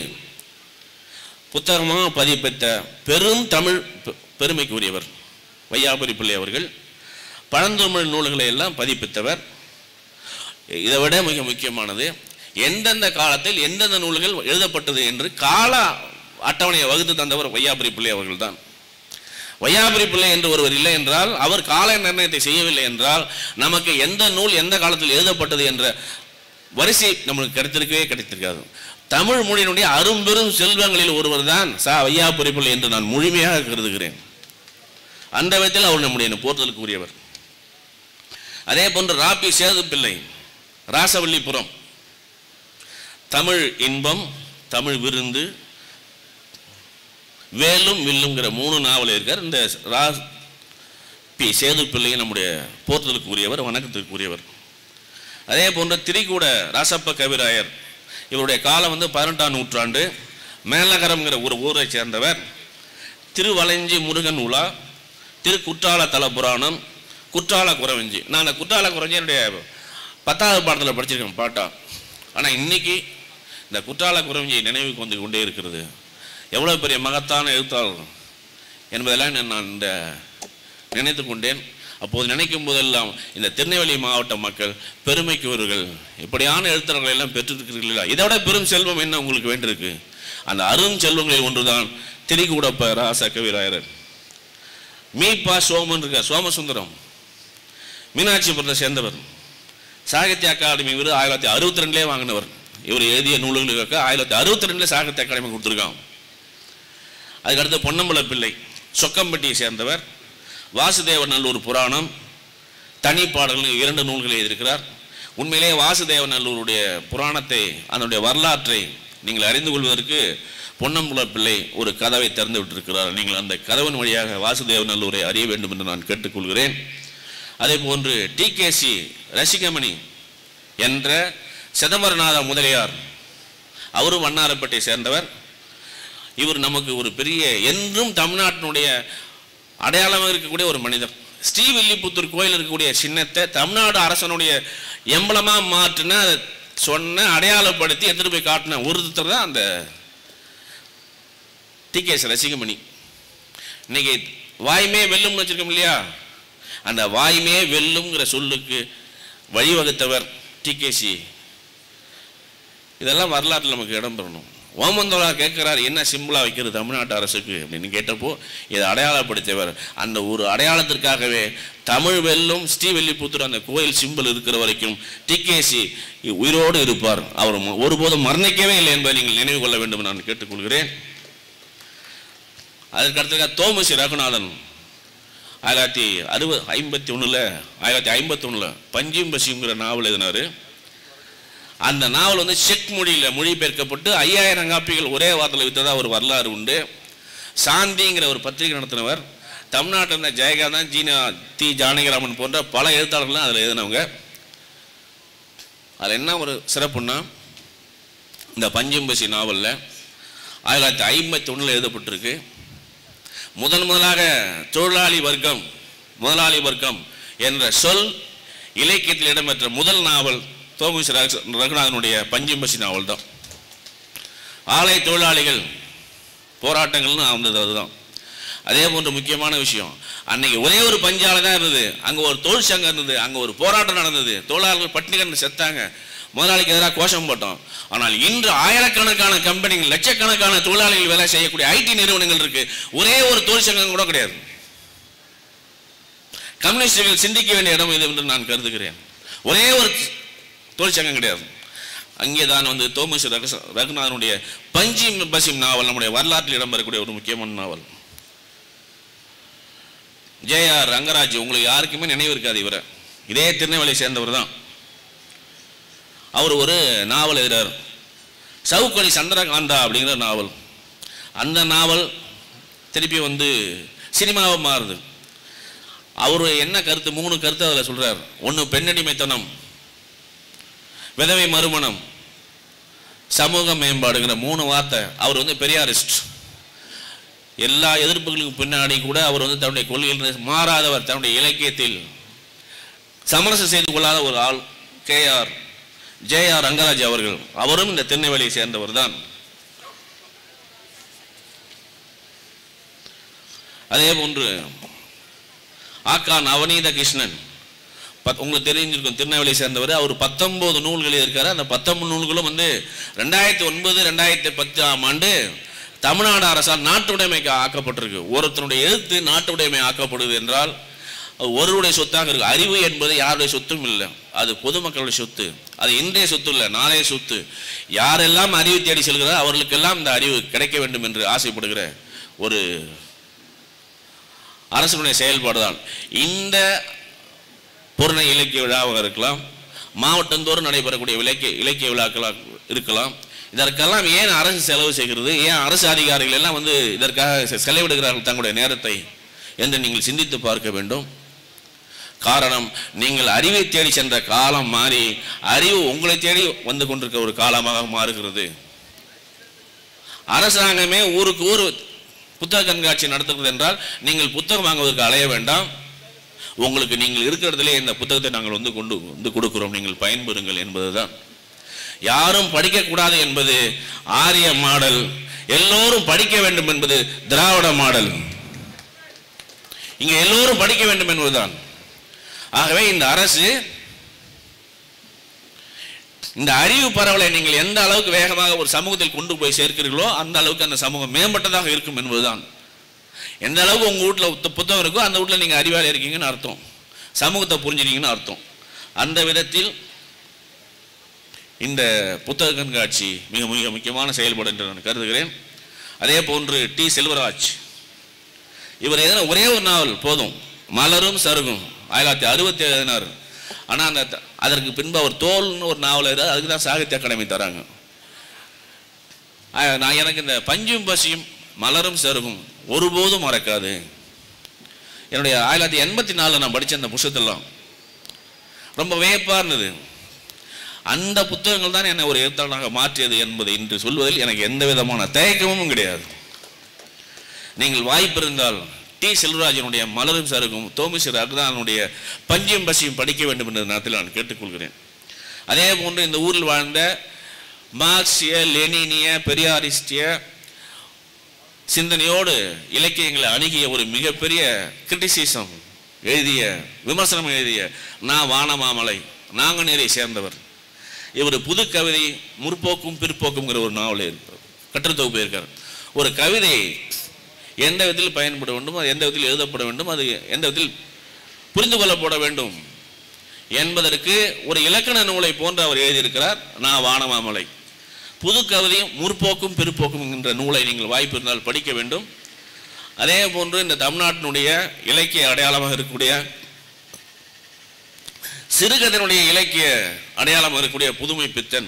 புத்தகமாக பதிப்பித்த பெரும் தமிழ் பெருமைக்குரியவர் வையாபுரி பிள்ளை அவர்கள். பழந்தமிழ் நூல்களை எல்லாம் பதிப்பித்தவர். இதை விட மிக முக்கியமானது, எந்தெந்த காலத்தில் எந்தெந்த நூல்கள் எழுதப்பட்டது என்று கால அட்டவணையை வகுத்து தந்தவர் வையாபுரி பிள்ளை அவர்கள் தான். வையாபுரி பிள்ளை என்று ஒருவர் இல்லை என்றால், அவர் கால நிர்ணயத்தை செய்யவில்லை என்றால், நமக்கு எந்த நூல் எந்த காலத்தில் எழுதப்பட்டது என்ற வரிசை நம்மளுக்கு கிடைத்திருக்காது. தமிழ் மொழியினுடைய அரும்பெரும் செல்வங்களில் ஒருவர் தான் வையாபுரி பிள்ளை என்று நான் முழுமையாக கருதுகிறேன். அந்த விதத்தில் அவர் நம்முடைய போற்றுதலுக்கு உரியவர். அதே போன்று ராபி சேது பிள்ளை, ராசவல்லிபுரம், தமிழ் இன்பம், தமிழ் விருந்து, வேலும் வில்லுங்கிற 3 நாவல் இருக்கார். இந்த பி சேது பிள்ளை நம்முடைய போற்றுதலுக்கு உரியவர், வணக்கத்துக்கு உரியவர். அதே போன்ற திரிகூட ராசப்ப கவிராயர், இவருடைய காலம் 18ஆம் நூற்றாண்டு, மேலகரம்ங்கிற ஒரு ஊரை சேர்ந்தவர். திருவளைஞ்சி முருகன் உலா, திரு குற்றால தல புராணம், குற்றால குறவஞ்சி. நான் அந்த குற்றால குறவஞ்சி என்னுடைய 10வது பாடத்தில் படிச்சிருக்கேன் பாட்டா. ஆனால் இன்னைக்கு இந்த குற்றால குறவஞ்சி நினைவுக்கு வந்து கொண்டே இருக்கிறது. எவ்வளோ பெரிய மகத்தான எழுத்தாளர் என்பதெல்லாம் நான் நினைத்து கொண்டேன். அப்போது நினைக்கும் போதெல்லாம் இந்த திருநெல்வேலி மாவட்ட மக்கள் பெருமைக்குரியவர்கள், இப்படியான எழுத்தாளர்கள் எல்லாம் பெற்றிருக்கிறீர்களா? இதோட பெரும் செல்வம் என்ன உங்களுக்கு வேண்டியிருக்கு? அந்த அரும் செல்வங்களில் ஒன்றுதான் திரிகூடப்ப ராச கவிராயர். மீபா சோமன் இருக்க சோமசுந்தரம், மீனாட்சிபுரத்தை சேர்ந்தவர். சாகித்ய அகாடமி விருது 1962 வாங்கினவர். இவர் எழுதிய நூல்களுக்கு 1962 சாகித்ய அகாடமி கொடுத்துருக்கான். அதுக்கடுத்து பொன்னம்பல பிள்ளை சொக்கம்பட்டியை சேர்ந்தவர். வாசுதேவநல்லூர் புராணம் தனி பாடல்கள் 2 நூல்களை எழுதியிருக்கிறார். உண்மையிலே வாசுதேவநல்லூருடைய புராணத்தை அதனுடைய வரலாற்றை நீங்கள் அறிந்து கொள்வதற்கு பொன்னம்பல பிள்ளை ஒரு கதவை திறந்து விட்டிருக்கிறார். நீங்கள் அந்த கதவின் வழியாக வாசுதேவநல்லூரை அறிய வேண்டும் என்று நான் கேட்டுக்கொள்கிறேன். அதே போன்று டிகேசி ரசிகமணி என்ற சிதம்பரநாத முதலியார், அவரும் வண்ணாரப்பேட்டை சேர்ந்தவர். இவர் நமக்கு ஒரு பெரிய என்றும் தமிழ்நாட்டினுடைய அடையாளமாக இருக்கக்கூடிய ஒரு மனிதர். ஸ்ரீவில்லிபுத்தூர் கோயில் இருக்கக்கூடிய சின்னத்தை தமிழ்நாடு அரசனுடைய எம்பளமாக மாற்றின, சொன்ன, அடையாளப்படுத்தி எடுத்துட்டு போய் காட்டின ஒருத்தர் தான் அந்த டிகேசி ரசிகமணி. இன்னைக்கு வாய்மே வெல்லும்னு வச்சிருக்கோம் இல்லையா, அந்த வாய்மே வெல்லுங்கிற சொல்லுக்கு வழிவகுத்தவர் டிகேசி. இதெல்லாம் வரலாற்றில் நமக்கு இடம் பெறணும். ஓமந்தோலா கேட்கிறார், என்ன சிம்பிளா வைக்கிறது தமிழ்நாட்டு அரசுக்கு அப்படின்னு கேட்டப்போ இதை அடையாளப்படுத்தியவர். அந்த ஒரு அடையாளத்திற்காகவே தமிழ் வெல்லும் ஸ்ரீவில்லிபுத்தூர் அந்த கோயில் சிம்பிள் இருக்கிற வரைக்கும் டிகேசி உயிரோடு இருப்பார். அவர் ஒருபோதும் மரணிக்கவே இல்லை என்பதை நீங்கள் நினைவு கொள்ள வேண்டும் நான் கேட்டுக்கொள்கிறேன். அதற்கடுத்த தோமசி ரகுநாதன் 1951 பஞ்சும் பசிங்கிற நாவல் எழுதினார். அந்த நாவல் செக் மொழியில் மொழிபெயர்க்கப்பட்டு 5000 காப்பிகள் ஒரே வாரத்தில் விற்றதா ஒரு வரலாறு உண்டு. சாந்திங்கிற ஒரு பத்திரிகை நடத்தினவர். தமிழ்நாட்டில் இருந்த ஜெயகாந்தன், தி ஜானகிராமன் போன்ற பல எழுத்தாளர்கள்லாம் அதில் எழுதினவங்க. அதில் என்ன ஒரு சிறப்புன்னா, இந்த பஞ்சம்பசி நாவலில் 1951 எழுதப்பட்டிருக்கு. முதலாக தொழிலாளி வர்க்கம், முதலாளி வர்க்கம் என்ற சொல் இலக்கியத்தில் இடம்பெற்ற முதல் நாவல் தோமசி ரகுநாதனுடைய பஞ்சம்பசி நாவல் தான். ஆலை தொழிலாளிகள் போராட்டங்கள்னு வந்தது அதுதான். அதே போன்ற முக்கியமான விஷயம், அன்னைக்கு ஒரே ஒரு பஞ்சாலை தான் இருந்தது, அங்கே ஒரு தொழிற்சங்கம் இருந்தது, அங்கே ஒரு போராட்டம் நடந்தது, தொழிலாளர்கள் பட்டினி கிடந்து செத்தாங்க, முதலாளிக்கு எதிராக கோஷம் போட்டோம். ஆனால் இன்று ஆயிரக்கணக்கான கம்பெனிகள், லட்சக்கணக்கான தொழிலாளிகள் வேலை செய்யக்கூடிய ஐடி நிறுவனங்கள் இருக்கு, ஒரே ஒரு தொழிற்சங்கம் கூட கிடையாது. கம்யூனிஸ்டுகள் சிந்திக்க வேண்டிய இடம் இது என்று நான் கருதுகிறேன். ஒரே ஒரு தொழிற்சங்கம் கிடையாது. அங்கேதான் தோமசி ரகுநாதனுடைய பஞ்சிம் பசிம் நாவல் நம்முடைய வரலாற்றில் இடம்பெறக்கூடிய ஒரு முக்கியமான நாவல். ஜே.ஆர். ரங்கராஜ், உங்களுக்கு யாருக்குமே நினைவு இருக்காது, இவரை இதே திருநெல்வேலியை சேர்ந்தவர் தான். அவர் ஒரு நாவல் எழுதுறார், சவுக்கடி சந்திரகாந்தா அப்படிங்கிற நாவல். அந்த நாவல் திருப்பி சினிமாவை மாறுது. அவர் என்ன கருத்து, 3 கருத்து அதில் சொல்றார். ஒன்று பெண்ணடிமைத்தனம், விதவை மறுமணம், சமூக மேம்பாடுங்கிற 3 வார்த்தை. அவர் பெரியாரிஸ்ட். எல்லா எதிர்ப்புகளுக்கும் பின்னாடி கூட அவர் தன்னுடைய கொள்கையில் மாறாதவர், தன்னுடைய இலக்கியத்தில் சமரசம் செய்து கொள்ளாத ஒரு ஆள் ஜே.ஆர். ரங்கராஜ் அவர்கள். அவரும் இந்த திருநெல்வேலியை சேர்ந்தவர் தான். அதே போன்று ஆக்கா நவநீத கிருஷ்ணன், உங்களுக்கு தெரிஞ்சிருக்கும், திருநெல்வேலியை சேர்ந்தவர். அவர் 19 நூல்கள் இருக்காரு. அந்த 19 நூல்களும் 2009, 2010ஆம் ஆண்டு தமிழ்நாடு அரசால் நாட்டுடைமைக்கு ஆக்கப்பட்டிருக்கு. ஒருத்தனுடைய எழுத்து நாட்டுடைமை ஆக்கப்படுது என்றால் ஒருவருடைய சொத்தாக இருக்கு. அறிவு என்பது யாருடைய சொத்தும் இல்லை, அது பொதுமக்களுடைய சொத்து. அது இன்றைய சொத்து இல்லை, நாளைய சொத்து. யாரெல்லாம் அறிவு தேடி செல்கிறார் அவர்களுக்கெல்லாம் இந்த அறிவு கிடைக்க வேண்டும் என்று ஆசைப்படுகிற ஒரு அரசனுடைய செயல்பாடு தான் இந்த பூரண இலக்கிய விழாவாக இருக்கலாம், மாவட்டந்தோறும் நடைபெறக்கூடிய இலக்கிய விழாக்களாக இருக்கலாம். இதற்கெல்லாம் ஏன் அரசு செலவு செய்கிறது, ஏன் அரசு அதிகாரிகள் எல்லாம் இதற்காக செலவிடுகிறார்கள் தங்களுடைய நேரத்தை என்று நீங்கள் சிந்தித்து பார்க்க வேண்டும். காரணம், நீங்கள் அறிவை தேடி சென்ற காலம் மாறி அறிவு உங்களை தேடி வந்து கொண்டிருக்க ஒரு காலமாக மாறுகிறது. அரசாங்கமே ஊருக்கு ஊர் புத்தக கண்காட்சி நடத்துகிறது என்றால் நீங்கள் புத்தகம் வாங்குவதற்கு அலைய வேண்டாம். உங்களுக்கு நீங்கள் இருக்கிற இடத்துல இந்த புத்தகத்தை நாங்கள் கொண்டு கொடுக்கிறோம், நீங்கள் பயன்பெறுங்கள் என்பதுதான். யாரும் படிக்கக்கூடாது என்பது ஆரிய மாடல், எல்லோரும் படிக்க வேண்டும் என்பது திராவிட மாடல். இங்க எல்லோரும் படிக்க வேண்டும் என்பதுதான். ஆகவே இந்த அரசு இந்த அறிவு பரவலை நீங்கள் எந்த அளவுக்கு வேகமாக ஒரு சமூகத்தில் கொண்டு போய் சேர்க்கிறீர்களோ அந்த அளவுக்கு அந்த சமூகம் மேம்பட்டதாக இருக்கும் என்பதுதான். எந்த அளவுக்கு உங்க வீட்டில் புத்தகம் இருக்கோ அந்த வீட்டில் நீங்க அறிவாளி இருக்கீங்கன்னு அர்த்தம், சமூகத்தை புரிஞ்சுட்டீங்கன்னு அர்த்தம். அந்த விதத்தில் இந்த புத்தக கண்காட்சி மிக மிக முக்கியமான செயல்பாடு என்று நான் கருதுகிறேன். அதே போன்று டி. செல்வராஜ், இவர் எதனா ஒரே ஒரு நாவல் போதும், மலரும் சருகும் 1967 எழுதினார். ஆனால் அதற்கு பின்பு அவர் தோல்னு ஒரு நாவல் எழுதார், அதுக்கு தான் சாகித்ய அகாடமி தராங்க. நான் எனக்கு இந்த பஞ்சும் பசியும் மலரும் சருகும் ஒருபோதும் மறக்காது. என்னுடைய 1984 நான் படித்த அந்த புத்தகத்தெல்லாம் ரொம்ப வியப்பாக இருந்தது. அந்த புத்தகங்கள் தான் என்னை ஒரு எழுத்தாளனாக மாற்றியது என்பதை இன்று சொல்வதில் எனக்கு எந்த விதமான தயக்கமும் கிடையாது. நீங்கள் வாய்ப்பு இருந்தால் டி. செல்வராஜனுடைய மலரும் சருகும், தோமிசர் அக்தானுடைய பஞ்சும் பசியும் படிக்க வேண்டும் என்ற நேரத்தில் நான் கேட்டுக்கொள்கிறேன். அதே போன்று இந்த ஊரில் வாழ்ந்த மார்க்சிய, லெனினிய, பெரியாரிஸ்டிய சிந்தனையோடு இலக்கியங்களை அணுகிய ஒரு மிகப்பெரிய கிரிட்டிசிசம் எழுதிய, விமர்சனம் எழுதிய நான் வானமாமலை நாங்குநேரை சேர்ந்தவர். இவர் புது கவிதை முற்போக்கும் பிற்போக்குங்கிற ஒரு நாவல் கட்டுரைத்தொகுப்பு இருக்கார். ஒரு கவிதை எந்த விதத்தில் பயன்பட வேண்டும், அது எந்த விதத்தில் எழுதப்பட வேண்டும், அது எந்த விதத்தில் புரிந்து கொள்ளப்பட வேண்டும் என்பதற்கு ஒரு இலக்கண நூலை போன்று அவர் எழுதியிருக்கிறார். நான் வானமாமலை. புது கவிதையும் முற்போக்கும் பிற்போக்கும் என்கின்ற நூலை நீங்கள் வாய்ப்பு இருந்தால் படிக்க வேண்டும். அதே போன்று இந்த தமிழ்நாட்டினுடைய இலக்கிய அடையாளமாக இருக்கக்கூடிய சிறுகதையினுடைய இலக்கிய அடையாளமாக இருக்கக்கூடிய புதுமை பித்தன்,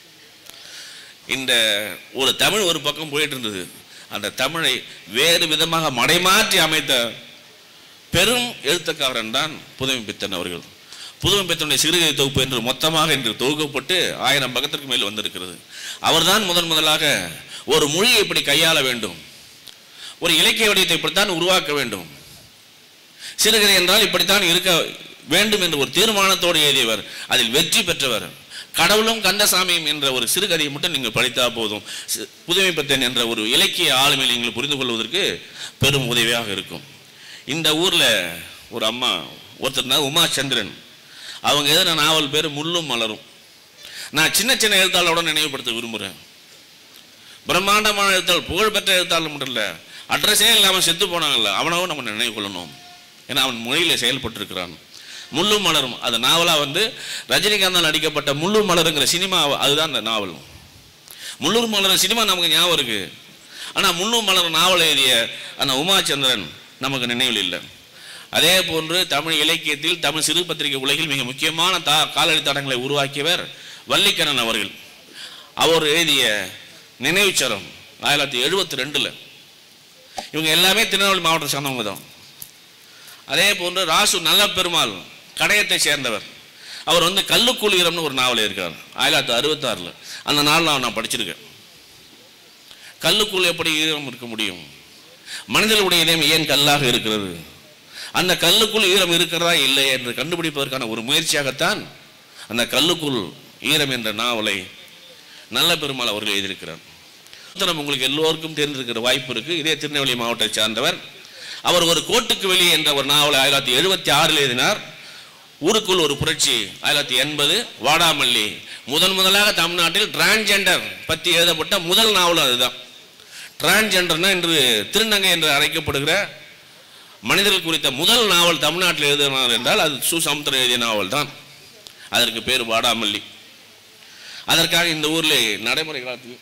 இந்த ஒரு தமிழ் ஒரு பக்கம் போயிட்டு இருந்தது, அந்த தமிழை வேறு விதமாக மடைமாற்றி அமைத்த பெரும் எழுத்துக்காரன் தான் புதுமை பித்தன் அவர்கள். புதுமை பித்தனுடைய சிறுகதை தொகுப்பு என்று மொத்தமாக இன்று தொகுக்கப்பட்டு 1000 பக்கத்திற்கு மேல் வந்திருக்கிறது. அவர்தான் முதலாக ஒரு மொழியை இப்படி கையாள வேண்டும், ஒரு இலக்கிய வடிவத்தை இப்படித்தான் உருவாக்க வேண்டும், சிறுகதை என்றால் இப்படித்தான் இருக்க வேண்டும் என்று ஒரு தீர்மானத்தோடு எழுதியவர், அதில் வெற்றி பெற்றவர். கடவுளும் கந்தசாமியும் என்ற ஒரு சிறுகதையை மட்டும் நீங்கள் படித்தால் போதும், புதுமை பித்தன் என்ற ஒரு இலக்கிய ஆளுமையை நீங்கள் புரிந்து கொள்வதற்கு பெரும் உதவியாக இருக்கும். இந்த ஊரில் ஒரு அம்மா ஒருத்தர் உமா சந்திரன், அவங்க எதிர நாவல் பேர் முள்ளும் மலரும். நான் சின்ன சின்ன எழுத்தாளரோட நினைவுபடுத்த விரும்புகிறேன். பிரம்மாண்டமான எழுத்தாளர், புகழ்பெற்ற எழுத்தாளர் மட்டும் இல்லை, அட்ரஸே இல்லாமல் செத்து போனாங்கல்ல, அவனாவும் நம்ம நினைவு கொள்ளணும். ஏன்னா அவன் மொழியில் செயல்பட்டிருக்கிறான். முள்ளும் மலரும் அது நாவலாக வந்து ரஜினிகாந்தால் நடிக்கப்பட்ட முள்ளும் மலருங்கிற சினிமா, அதுதான் அந்த நாவல். முள்ளும் மலர் சினிமா நமக்கு ஞாபகம் இருக்குது, ஆனால் முள்ளும் மலர் நாவல் எழுதிய அந்த உமாச்சந்திரன் நமக்கு நினைவில் இல்லை. அதே போன்று தமிழ் இலக்கியத்தில் தமிழ் சிறு பத்திரிகை உலகில் மிக முக்கியமான காலடி தடங்களை உருவாக்கியவர் வள்ளிக்கண்ணன் அவர்கள். அவர் எழுதிய நினைவுச்சரம் 1972. இவங்க எல்லாமே திருநெல்வேலி மாவட்டத்தை சார்ந்தவங்க தான். அதே போன்று ராசு நல்ல பெருமாள் கடையத்தை சேர்ந்தவர். அவர் வந்து கல்லுக்குள் ஈரம்னு ஒரு நாவல் இருக்கார் 1966. அந்த நாளில் நான் படிச்சிருக்கேன். கல்லுக்குள் எப்படி ஈரம் இருக்க முடியும், மனிதனுடைய இதயம் ஏன் கல்லாக இருக்கிறது, அந்த கல்லுக்குள் ஈரம் இருக்கிறதா இல்லை என்று கண்டுபிடிப்பதற்கான ஒரு முயற்சியாகத்தான் அந்த கல்லுக்குள் ஈரம் என்ற நாவலை நல்ல பெருமாள் அவர்கள் எழுதியிருக்கிறார். உங்களுக்கு எல்லோருக்கும் தெரிந்திருக்கிற வாய்ப்பு இருக்கு. இதே திருநெல்வேலி மாவட்டத்தை சார்ந்தவர். அவர் ஒரு கோட்டுக்கு வெளியே என்ற ஒரு நாவலை 1976 எழுதினார். ஊருக்குள் ஒரு புரட்சி 1980. வாடாமல்லி முதலாக தமிழ்நாட்டில் டிரான்ஜெண்டர் பற்றி எழுதப்பட்ட முதல் நாவல் அதுதான். டிரான்ஜெண்டர்னா இன்று திருநங்கை என்று அழைக்கப்படுகிற மனிதர்கள் குறித்த முதல் நாவல் தமிழ்நாட்டில் எழுதினார் என்றால் அது சு. சமுத்திரம் எழுதிய நாவல் தான். அதற்கு பேர் வாடாமல்லி. அதற்காக இந்த ஊரில் நடைமுறை காலத்துக்கு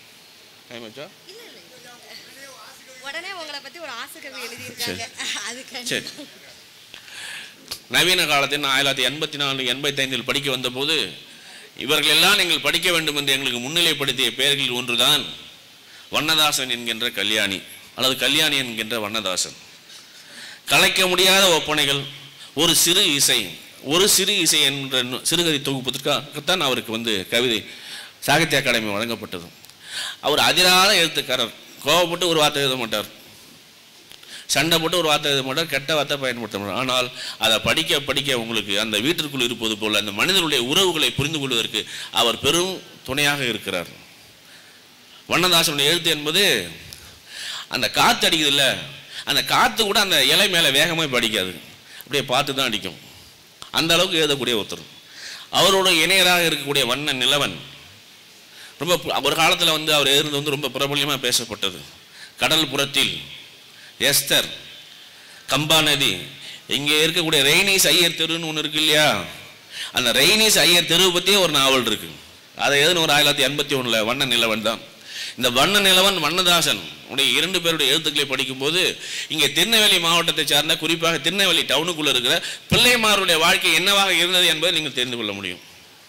நவீன காலத்தில் 1984 85 படிக்க வந்தபோது இவர்கள் எல்லாம் நீங்கள் படிக்க வேண்டும் என்று எங்களுக்கு முன்னிலைப்படுத்திய பெயர்களில் ஒன்றுதான் வண்ணதாசன் என்கின்ற கல்யாணி அல்லது கல்யாணி என்கின்ற வண்ணதாசன். கலைக்க முடியாத ஒப்பனைகள், ஒரு சிறு இசை என்ற சிறுகதை தொகுப்பதற்காகத்தான் அவருக்கு வந்து கவிதை சாகித்ய அகாடமி வழங்கப்பட்டது. அவர் அதிராத எழுத்துக்காரர். கோவப்பட்டு ஒரு வார்த்தை எழுத மாட்டார், சண்டை போட்டு ஒரு வார்த்தை எழுத மாட்டார், கெட்ட வார்த்தை பயன்படுத்த மாட்டார். ஆனால் அதை படிக்க படிக்க உங்களுக்கு அந்த வீட்டிற்குள் இருப்பது போல் அந்த மனிதனுடைய உறவுகளை புரிந்து கொள்வதற்கு அவர் பெரும் துணையாக இருக்கிறார். வண்ணதாசனுடைய எழுத்து என்பது அந்த காற்று அடிக்குது இல்லை, அந்த காற்று கூட அந்த இலை மேலே வேகமாக படிக்காது, அப்படியே பார்த்து தான் அடிக்கும். அந்த அளவுக்கு எழுதக்கூடிய ஒருத்தர். அவரோட இணையராக இருக்கக்கூடிய வண்ண நிலவன் ரொம்ப ஒரு காலத்தில் வந்து அவர் எழுதுறது வந்து ரொம்ப பிரபல்யமாக பேசப்பட்டது. கடல் புறத்தில், எஸ்தர், கம்பா நதி, இங்கே இருக்கக்கூடிய ரெய்னீஸ் ஐயர் தெருன்னு ஒன்று இருக்கு இல்லையா, அந்த ரெய்னீஸ் ஐயர் தெருவை பற்றியே ஒரு நாவல் இருக்கு. அதை எழுதுன ஒரு 1981 வண்ண நிலவன் தான். இந்த வண்ண நிலவன் வண்ணதாசன் உடைய 2 பேருடைய எழுத்துக்களை படிக்கும்போது இங்கே திருநெல்வேலி மாவட்டத்தை சார்ந்த குறிப்பாக திருநெல்வேலி டவுனுக்குள்ள இருக்கிற பிள்ளைமாருடைய வாழ்க்கை என்னவாக இருந்தது என்பதை நீங்கள் தெரிந்து கொள்ள முடியும்.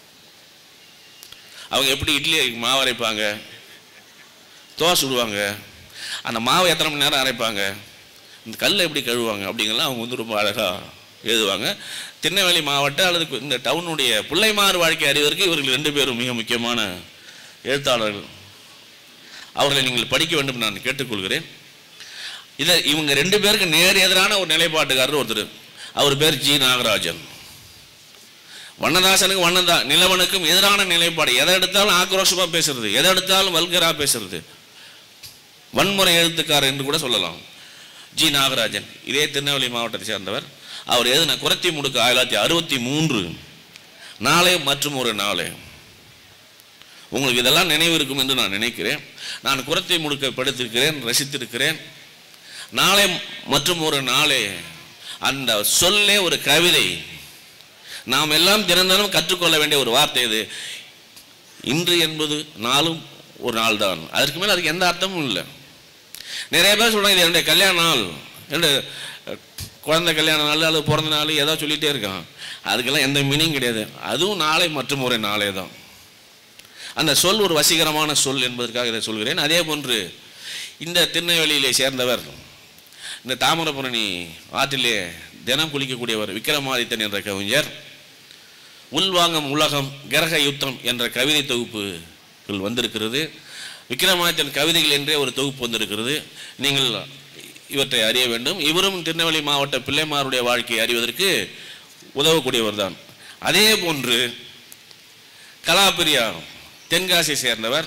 அவங்க எப்படி இட்லி மாவு அரைப்பாங்க, தோசை சுடுவாங்க, அந்த மாவை எத்தனை மணி நேரம் அரைப்பாங்க, இந்த கல்லை எப்படி கழுவுவாங்க அப்படிங்கலாம் அவங்க வந்து ரொம்ப அழகாக எழுதுவாங்க. திருநெல்வேலி மாவட்டம் அல்லது இந்த டவுனுடைய பிள்ளைமாறு வாழ்க்கை அறிவதற்கு இவர்கள் 2 பேரும் மிக முக்கியமான எழுத்தாளர்கள். அவர்களை நீங்கள் படிக்க வேண்டும் நான் கேட்டுக்கொள்கிறேன். இவங்க 2 பேருக்கு நேர் எதிரான ஒரு நிலைப்பாட்டுக்காரர் ஒருத்தர், அவர் பேர் ஜி நாகராஜன். வண்ணதாசனுக்கு வண்ணதான் நிலவனுக்கும் எதிரான நிலைப்பாடு, எதை எடுத்தாலும் ஆக்ரோஷமாக பேசுறது, எதை எடுத்தாலும் வல்கராக பேசுறது, வன்முறை எழுத்துக்காரர் என்று கூட சொல்லலாம். ஜி நாகராஜன் இதே திருநெல்வேலி மாவட்டத்தை சேர்ந்தவர். அவர் எழுதின குறத்தி முடுக்கு 1963 நாளே மற்றும் ஒரு நாளே. உங்களுக்கு இதெல்லாம் நினைவு இருக்கும் என்று நான் நினைக்கிறேன். நான் குறத்தி முடுக்கை படித்திருக்கிறேன், ரசித்திருக்கிறேன். நாளே மற்றும் ஒரு நாளே அந்த சொல்லே ஒரு கவிதை. நாம் எல்லாம் தினந்தனம் கற்றுக்கொள்ள வேண்டிய ஒரு வார்த்தை இது. இன்று என்பது நாளும் ஒரு நாள் தான், அதற்கு மேலே அதுக்கு எந்த அர்த்தமும் இல்லை. நிறைய பேர் சொல்கிறாங்க இது என்னுடைய கல்யாண நாள், என்னுடைய குழந்தை கல்யாண நாள் அல்லது பிறந்த நாள் ஏதோ சொல்லிகிட்டே இருக்கான். அதுக்கெல்லாம் எந்த மீனிங் கிடையாது. அதுவும் நாளை மற்றும் ஒரு நாளே தான். அந்த சொல் ஒரு வசீகரமான சொல் என்பதற்காக இதை சொல்கிறேன். அதே போன்று இந்த திருநெல்வேலியிலே சேர்ந்தவர், இந்த தாமிரபரணி ஆற்றிலே தினம் குளிக்கக்கூடியவர் விக்ரமாதித்தன் என்ற கவிஞர். உள்வாங்கும் உலகம் கிரக யுத்தம் என்ற கவிதை தொகுப்புகள் வந்திருக்கிறது. விக்ரமாதித்தன் கவிதைகள் என்றே ஒரு தொகுப்பு வந்திருக்கிறது. நீங்கள் இவற்றை அறிய வேண்டும். இவரும் திருநெல்வேலி மாவட்ட பிள்ளைமாருடைய வாழ்க்கையை அறிவதற்கு உதவக்கூடியவர் தான். அதே போன்று கலாபிரியா தென்காசியை சேர்ந்தவர்.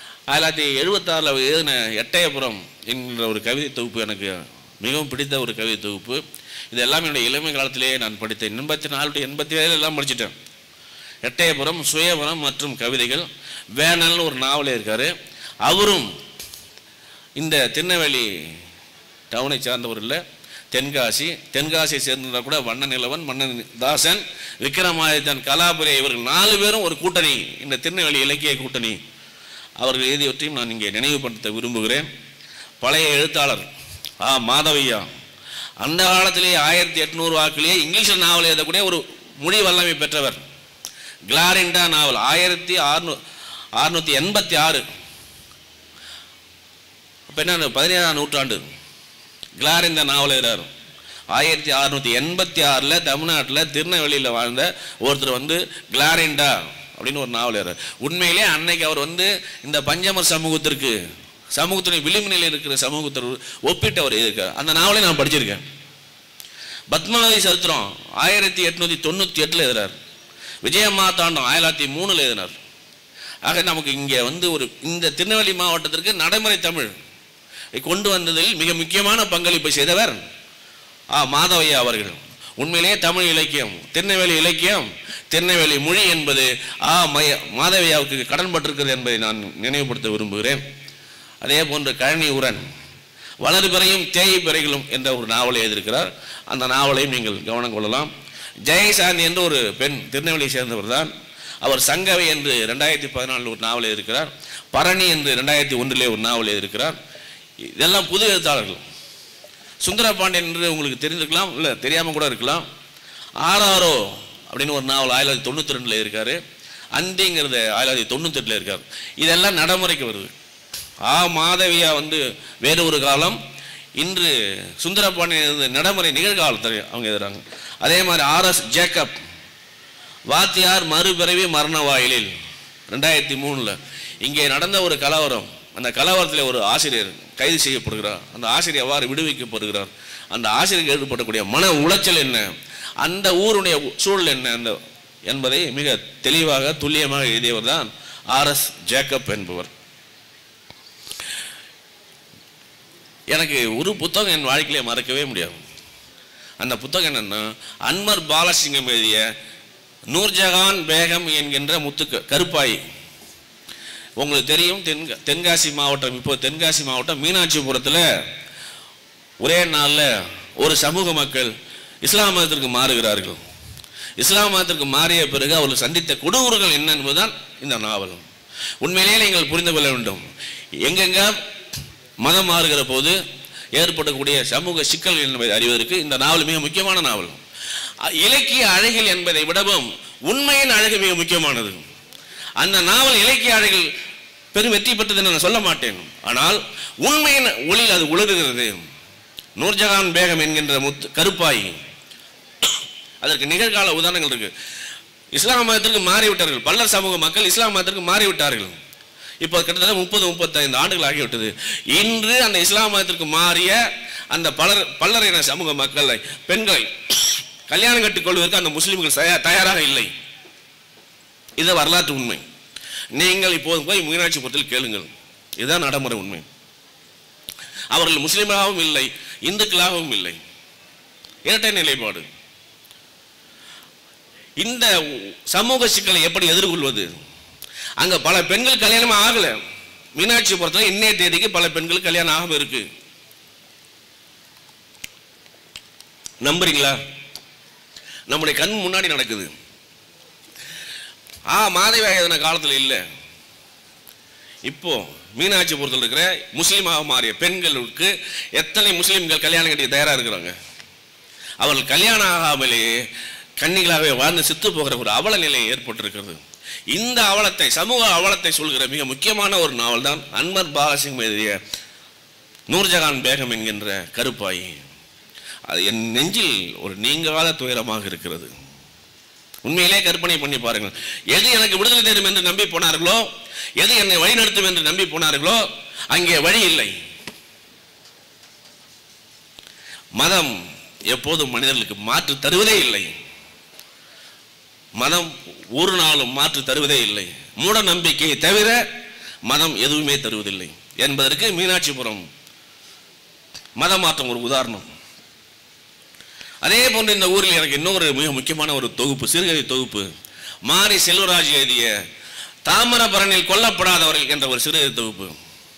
1976 எழுதின எட்டயபுரம் என்கிற ஒரு கவிதை தொகுப்பு எனக்கு மிகவும் பிடித்த ஒரு கவிதை தொகுப்பு. இது எல்லாமே என்னுடைய இளமை காலத்திலேயே நான் படித்தேன். 84 87 எல்லாம் படிச்சுட்டேன். எட்டயபுரம், சுயபுரம் மற்றும் கவிதைகள். வேணல்னு ஒரு நாவலே இருக்கார். அவரும் இந்த திருநெல்வேலி டவுனை சார்ந்தவர் இல்லை, தென்காசியை சேர்ந்தா கூட வண்ண நிலவன், மன்னதாசன், விக்ரமாதித்தன், கலாபுரி இவர்கள் 4 பேரும் ஒரு கூட்டணி, இந்த திருநெல்வேலி இலக்கிய கூட்டணி. அவர்கள் எழுதியவற்றையும் நான் இங்கே நினைவுபடுத்த விரும்புகிறேன். பழைய எழுத்தாளர் மாதவையா அந்த காலத்திலேயே 1800 வாக்கிலேயே இங்கிலீஷில் நாவல் எழுதக்கூடிய ஒரு மொழி வல்லமை பெற்றவர். கிளாரிண்டா நாவல் 1686, இப்போ என்ன 17ஆம் நூற்றாண்டு கிளாரிண்டா நாவல் எழுதுறாரு. 1686 தமிழ்நாட்டில் திருநெல்வேலியில் வாழ்ந்த ஒருத்தர் வந்து கிளாரிண்டா அப்படின்னு ஒரு நாவல் எழுதுறாரு. உண்மையிலே அன்னைக்கு அவர் வந்து இந்த பஞ்சமர் சமூகத்தினுடைய விளிம்பு நிலையில் இருக்கிற சமூகத்தில் ஒப்பிட்டு அவர் எழுதியிருக்கார். அந்த நாவலை நான் படிச்சிருக்கேன். பத்மாவதி சரித்திரம் 1898 எழுதுறார். விஜயமார்த்தாண்டம் 1903 எழுதினார். ஆக நமக்கு இங்கே வந்து இந்த திருநெல்வேலி மாவட்டத்திற்கு நடைமுறை தமிழ் கொண்டு வந்ததில் மிக முக்கியமான பங்களிப்பை செய்தவர் மாதவையா அவர்கள். உண்மையிலேயே தமிழ் இலக்கியம், திருநெல்வேலி இலக்கியம், திருநெல்வேலி மொழி என்பது மாதவையாவுக்கு கடன்பட்டிருக்கிறது என்பதை நான் நினைவுபடுத்த விரும்புகிறேன். அதே போன்று கழனி உரன் வளர்பிறையும் தேய் பிறைகளும் என்ற ஒரு நாவலை எழுதியிருக்கிறார். அந்த நாவலையும் நீங்கள் கவனம் கொள்ளலாம். ஜெயசாந்தி என்ற ஒரு பெண் திருநெல்வேலியை சேர்ந்தவர் தான். அவர் சங்கவை என்று 2014 ஒரு நாவல் எழுதியிருக்கிறார். பரணி என்று 2001 ஒரு நாவல் எழுதியிருக்கிறார். இதெல்லாம் புது எழுத்தாளர்கள். சுந்தரபாண்டியன் என்று உங்களுக்கு தெரிந்திருக்கலாம், இல்லை தெரியாமல் கூட இருக்கலாம். ஆராரோ அப்படின்னு ஒரு நாவல் 1992 இருக்காரு. அந்திங்கிறது 1998 இருக்கார். இதெல்லாம் நடைமுறைக்கு வருது. மாதவியா வந்து வேறு ஒரு காலம், இன்று சுந்தரபாண்டியன் நடைமுறை நிகழ்காலத்தில் அவங்க எழுதுறாங்க. அதே மாதிரி RS ஜேக்கப் வாத்தியார் மறுபிறவி மரண வாயிலில் 2003 இங்கே நடந்த ஒரு கலவரம். அந்த கலவரத்தில் ஒரு ஆசிரியர் கைது செய்யப்படுகிறார். அந்த ஆசிரியர் எவ்வாறு விடுவிக்கப்படுகிறார், அந்த ஆசிரியருக்கு ஏற்படக்கூடிய மன உளைச்சல் என்ன, அந்த ஊருடைய சூழல் என்ன என்பதை மிக தெளிவாக துல்லியமாக எழுதியவர் தான் RS ஜேக்கப் என்பவர். எனக்கு ஒரு புத்தகம் என் வாழ்க்கையிலே மறக்கவே முடியாது. அந்த புத்தகம் என்னன்னா, அன்வர் பாலசிங்கம் எழுதிய நூர்ஜஹான் பேகம் என்கின்ற கருப்பாய். உங்களுக்கு தெரியும், தென்காசி மாவட்டம், இப்போ தென்காசி மாவட்டம் மீனாட்சிபுரத்தில் ஒரே நாளில் ஒரு சமூக மக்கள் இஸ்லாம் மதத்திற்கு மாறுகிறார்கள். இஸ்லாம் மதத்திற்கு மாறிய பிறகு அவர்கள் சந்தித்த கொடூரங்கள் என்ன என்பதுதான் இந்த நாவல். உண்மையிலேயே நீங்கள் புரிந்து கொள்ள வேண்டும். எங்கெங்க மதம் மாறுகிற போது ஏற்படக்கூடிய சமூக சிக்கல் என்பதை அறிவதற்கு இந்த நாவல் மிக முக்கியமான நாவல். இலக்கிய அழகில் என்பதை விடவும் உண்மையின் அழகு மிக முக்கியமானது. அந்த நாவல் இலக்கிய அழகில் பெரும் வெற்றி பெற்றது என்று நான் சொல்ல மாட்டேன். ஆனால் உண்மையின் ஒளியில் அது உலகுகிறது. நூர்ஜஹான் பேகம் என்கின்ற கருப்பாய், அதற்கு நிகழ்கால உதாரணங்கள் இருக்கு. இஸ்லாம் மதத்திற்கு மாறிவிட்டார்கள். பல்லர் சமூக மக்கள் இஸ்லாம் மதத்திற்கு மாறிவிட்டார்கள். இப்போ கிட்டத்தட்ட 30-35 ஆண்டுகள் ஆகிவிட்டது. இன்று அந்த இஸ்லாம் மதத்திற்கு மாறிய அந்த பல்லர் சமூக மக்களை, பெண்களை கல்யாணம் கட்டிக் கொள்வதற்கு அந்த முஸ்லிம்கள் தயாராக இல்லை. இது வரலாற்று உண்மை. நீங்கள் இப்போது போய் மீனாட்சிபுரத்தில் கேளுங்கள். இதுதான் நடைமுறை உண்மை. அவர்கள் முஸ்லிமாகவும் இல்லை, இந்துக்களாகவும் இல்லை, இரட்டை நிலைப்பாடு. இந்த சமூக சிக்கலை எப்படி எதிர்கொள்வது? அங்க பல பெண்கள் கல்யாணம் ஆகல. மீனாட்சிபுரத்தில் இன்னைய தேதிக்கு பல பெண்கள் கல்யாணம் ஆகாம இருக்கு. நம்புறீங்களா? நம்முடைய கண் முன்னாடி நடக்குது. மாதவியாயன காலத்தில் இல்லை. இப்போ மீனாட்சிபுரத்தில் இருக்கிற முஸ்லீமாக மாறிய பெண்களுக்கு எத்தனை முஸ்லீம்கள் கல்யாணம் கட்டி தயாராக இருக்கிறாங்க. அவர்கள் கல்யாணம் ஆகாமலேயே கன்னிகளாகவே வாழ்ந்து சித்து போகிற ஒரு அவல நிலை ஏற்பட்டிருக்கிறது. இந்த அவலத்தை, சமூக அவலத்தை சொல்கிற மிக முக்கியமான ஒரு நாவல் தான் அன்வர் பாலசிங் எழுதிய நூர்ஜஹான் பேகம் என்கின்ற கருப்பாய். அது என் நெஞ்சில் ஒரு நீங்காத துயரமாக இருக்கிறது. உண்மையிலே கற்பனை பண்ணி பாருங்கள். எது எனக்கு விடுதலை தரும் என்று நம்பி போனார்களோ, எது என்னை வழிநடத்தும் என்று நம்பி போனார்களோ, அங்கே வழி இல்லை. மதம் எப்போதும் மனிதர்களுக்கு மாற்று தருவதே இல்லை. மதம் ஒரு நாளும் மாற்று தருவதே இல்லை. மூட நம்பிக்கையை தவிர மதம் எதுவுமே தருவதில்லை என்பதற்கு மீனாட்சிபுரம் மத மாற்றம் ஒரு உதாரணம். அதே போன்று இந்த ஊரில் எனக்கு இன்னொரு மிக முக்கியமான ஒரு தொகுப்பு, சிறுகதை தொகுப்பு, மாரி செல்வராஜ் எழுதிய தாமிரபரணியில் கொல்லப்படாதவர்கள் என்ற ஒரு சிறுகதை தொகுப்பு.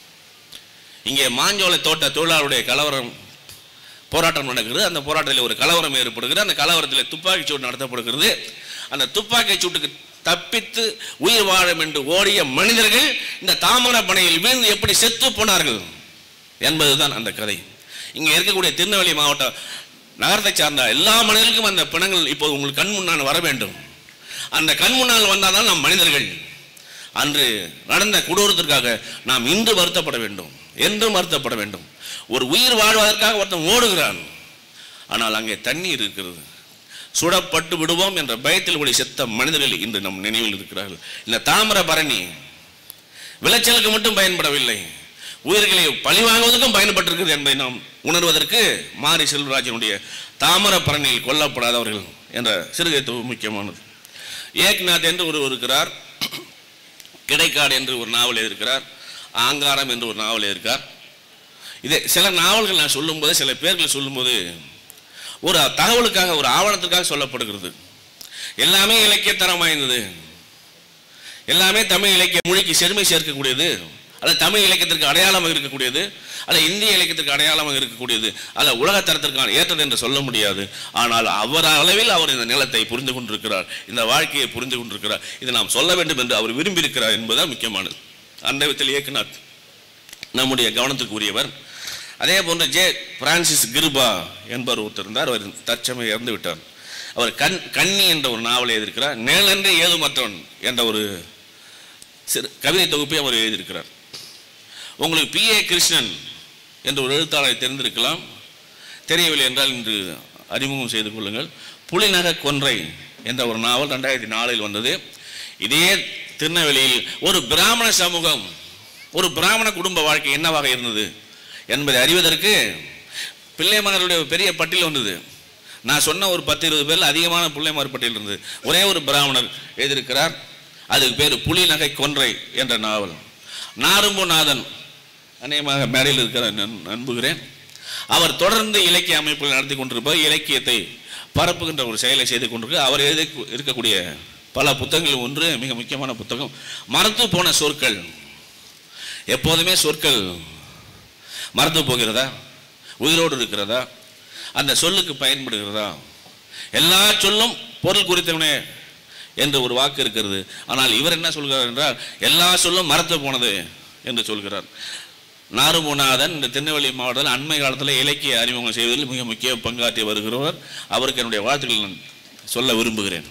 இங்கே மாஞ்சோலை தோட்ட தொழிலாளருடைய கலவரம் போராட்டம் நடக்கிறது. அந்த போராட்டத்தில் ஒரு கலவரம் ஏற்படுகிறது. அந்த கலவரத்தில் துப்பாக்கி சூடு நடத்தப்படுகிறது. அந்த துப்பாக்கி சூட்டுக்கு தப்பித்து உயிர் வாழும் என்று ஓடிய மனிதர்கள் இந்த தாமிரபரணியில் வீழ்ந்து எப்படி செத்து போனார்கள் என்பதுதான் அந்த கதை. இங்கே இருக்கக்கூடிய திருநெல்வேலி மாவட்டம் நகரத்தை சார்ந்த எல்லா மனிதர்களுக்கும் அந்த பிணங்கள் இப்போது உங்களுக்கு கண் முன்னால் வர வேண்டும். அந்த கண் முன்னால் வந்தால்தான் நாம் மனிதர்கள். அன்று நடந்த கொடூரத்திற்காக நாம் இன்று வருத்தப்பட வேண்டும், என்றும் வருத்தப்பட வேண்டும். ஒரு உயிர் வாழ்வதற்காக ஒருத்தன் ஓடுகிறான். ஆனால் அங்கே தண்ணீர் இருக்கிறது. சுடப்பட்டு விடுவோம் என்ற பயத்தில் ஓடி செத்த மனிதர்கள் இன்று நம் நினைவில் இருக்கிறார்கள். இந்த தாமிரபரணி விளைச்சலுக்கு மட்டும் பயன்படவில்லை, உயிர்களை பழி வாங்குவதற்கும் பயன்பட்டிருக்கிறது என்பதை நாம் உணர்வதற்கு மாரி செல்வராஜனுடைய தாமிரபரணியில் கொல்லப்படாதவர்கள் என்ற சிறுகதை தொகுப்பு முக்கியமானது. ஏக்நாத் என்று ஒருவர் இருக்கிறார். கிடைக்காடு என்று ஒரு நாவல் எழுதியிருக்கிறார். ஆங்காரம் என்று ஒரு நாவல் எழுதியிருக்கார். இதே சில நாவல்கள் நான் சொல்லும்போது, சில பேர்கள் சொல்லும்போது ஒரு தகவலுக்காக, ஒரு ஆவணத்திற்காக சொல்லப்படுகிறது. எல்லாமே இலக்கியத்தரம் வாய்ந்தது, எல்லாமே தமிழ் இலக்கிய மொழிக்கு செழுமை சேர்க்கக்கூடியது, அல்ல தமிழ் இலக்கியத்திற்கு அடையாளமாக இருக்கக்கூடியது, அல்ல இந்திய இலக்கியத்திற்கு அடையாளமாக இருக்கக்கூடியது, அல்ல உலக தரத்திற்கான ஏற்றது என்று சொல்ல முடியாது. ஆனால் அவர் அளவில் அவர் இந்த நிலத்தை புரிந்து கொண்டிருக்கிறார், இந்த வாழ்க்கையை புரிந்து கொண்டிருக்கிறார். இதை நாம் சொல்ல வேண்டும் என்று அவர் விரும்பியிருக்கிறார் என்பதுதான் முக்கியமானது. அந்த விதத்தில் ஏக்நாத் நம்முடைய கவனத்திற்கு உரியவர். அதே போன்று ஜே பிரான்சிஸ் கிருபா என்பவர் ஒருத்தர் இருந்தார். அவர் தற்சமயம் இறந்து விட்டார். அவர் கண்ணி என்ற ஒரு நாவலை எழுதியிருக்கிறார். நேலன்றே ஏதுமற்றவன் என்ற ஒரு கவிதை தொகுப்பை அவர் எழுதியிருக்கிறார். உங்களுக்கு P.A. கிருஷ்ணன் என்ற ஒரு எழுத்தாளரை தெரிந்திருக்கலாம். தெரியவில்லை என்றால் இன்று அறிமுகம் செய்து கொள்ளுங்கள். புலிநக கொன்றை என்ற ஒரு நாவல் 2004 வந்தது. இதே திருநெல்வேலியில் ஒரு பிராமண சமூகம், ஒரு பிராமண குடும்ப வாழ்க்கை என்னவாக இருந்தது என்பதை அறிவதற்கு பிள்ளைமார்களுடைய பெரிய பட்டியல் வந்தது. நான் சொன்ன ஒரு 10-20 பேரில் அதிகமான பிள்ளைமார் பட்டியல் இருந்தது. ஒரே ஒரு பிராமணர் எழுதியிருக்கிறார். அதுக்கு பேர் புலிநகை கொன்றை என்ற நாவல். நாரும்புநாதன் அநேகமாக மேடையில் இருக்கிற நம்புகிறேன். அவர் தொடர்ந்து இலக்கிய அமைப்புகள் நடத்தி கொண்டிருப்பார். இலக்கியத்தை பரப்புகின்ற ஒரு செயலை செய்து கொண்டிருக்க அவர் எழுதி இருக்கக்கூடிய பல புத்தகங்கள் ஒன்று மிக முக்கியமான புத்தகம் மறந்து போன சொற்கள். எப்போதுமே சொற்கள் மறந்து போகிறதா, உயிரோடு இருக்கிறதா, அந்த சொல்லுக்கு பயன்படுகிறதா? எல்லா சொல்லும் பொருள் குறித்தவனே என்று ஒரு வாக்கு இருக்கிறது. ஆனால் இவர் என்ன சொல்கிறார் என்றால் எல்லா சொல்லும் மறந்து போனது என்று சொல்கிறார். நாருமுநாதன் இந்த திருநெல்வேலி மாவட்டத்தில் அண்மை காலத்தில் இலக்கிய அறிமுகம் செய்வதில் மிக முக்கிய பங்காற்றி வருகிறவர். அவருக்கு என்னுடைய வாழ்த்துக்கள் நான் சொல்ல விரும்புகிறேன்.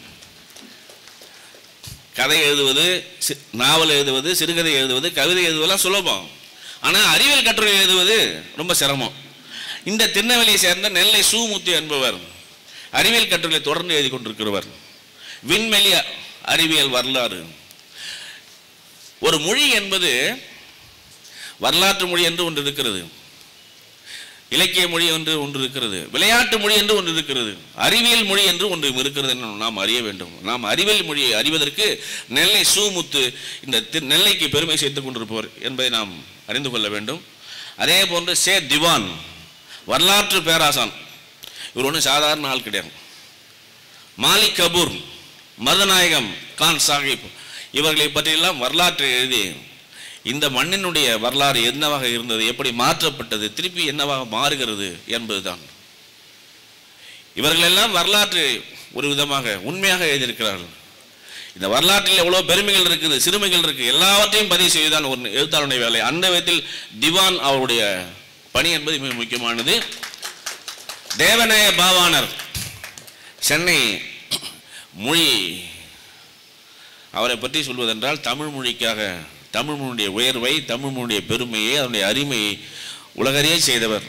கதை எழுதுவது, நாவல் எழுதுவது, சிறுகதை எழுதுவது, கவிதை எழுதுவதெல்லாம் சுலபம். ஆனால் அறிவியல் கட்டுரை எழுதுவது ரொம்ப சிரமம். இந்த திருநெல்வேலியை சேர்ந்த நெல்லை சூமுத்து என்பவர் அறிவியல் கட்டுரையை தொடர்ந்து எழுதி கொண்டிருக்கிறவர். விண்வெளி அறிவியல் வரலாறு. ஒரு மொழி என்பது வரலாற்று மொழி என்று ஒன்று இருக்கிறது, இலக்கிய மொழி என்று ஒன்று இருக்கிறது, விளையாட்டு மொழி என்று ஒன்று இருக்கிறது, அறிவியல் மொழி என்று ஒன்று இருக்கிறது என்று நாம் அறிய வேண்டும். நாம் அறிவியல் மொழியை அறிவதற்கு நெல்லை சூமுத்து இந்த நெல்லைக்கு பெருமை சேர்த்துக் கொண்டிருப்பவர் என்பதை நாம் அறிந்து கொள்ள வேண்டும். அதே போன்று சே திவான் வரலாற்று பேராசான், இவர் ஒன்றும் சாதாரண ஆள் கிடையாது. மாலிக் கபூர், மருதநாயகம் கான் சாஹிப், இவர்களை பற்றியெல்லாம் வரலாற்று எழுதி இந்த மண்ணினுடைய வரலாறு என்னவாக இருந்தது, எப்படி மாற்றப்பட்டது, திருப்பி என்னவாக மாறுகிறது என்பதுதான். இவர்களெல்லாம் வரலாற்று ஒரு விதமாக உண்மையாக எழுதியிருக்கிறார்கள். இந்த வரலாற்றில் எவ்வளோ பெருமைகள் இருக்குது, சிறுமைகள் இருக்குது, எல்லாவற்றையும் பதிவு செய்வதுதான் ஒரு எழுத்தாளருடைய வேலை. அந்த விதத்தில் திவான் அவருடைய பணி என்பது மிக முக்கியமானது. தேவநாய பாவாணர், சென்னை மொழி, அவரை பற்றி சொல்வதென்றால் தமிழ் மொழிக்காக, தமிழ் மொழியுடைய உயர்வை, தமிழ் மொழியுடைய பெருமையை, அதனுடைய அருமையை உலகறிய செய்தவர்.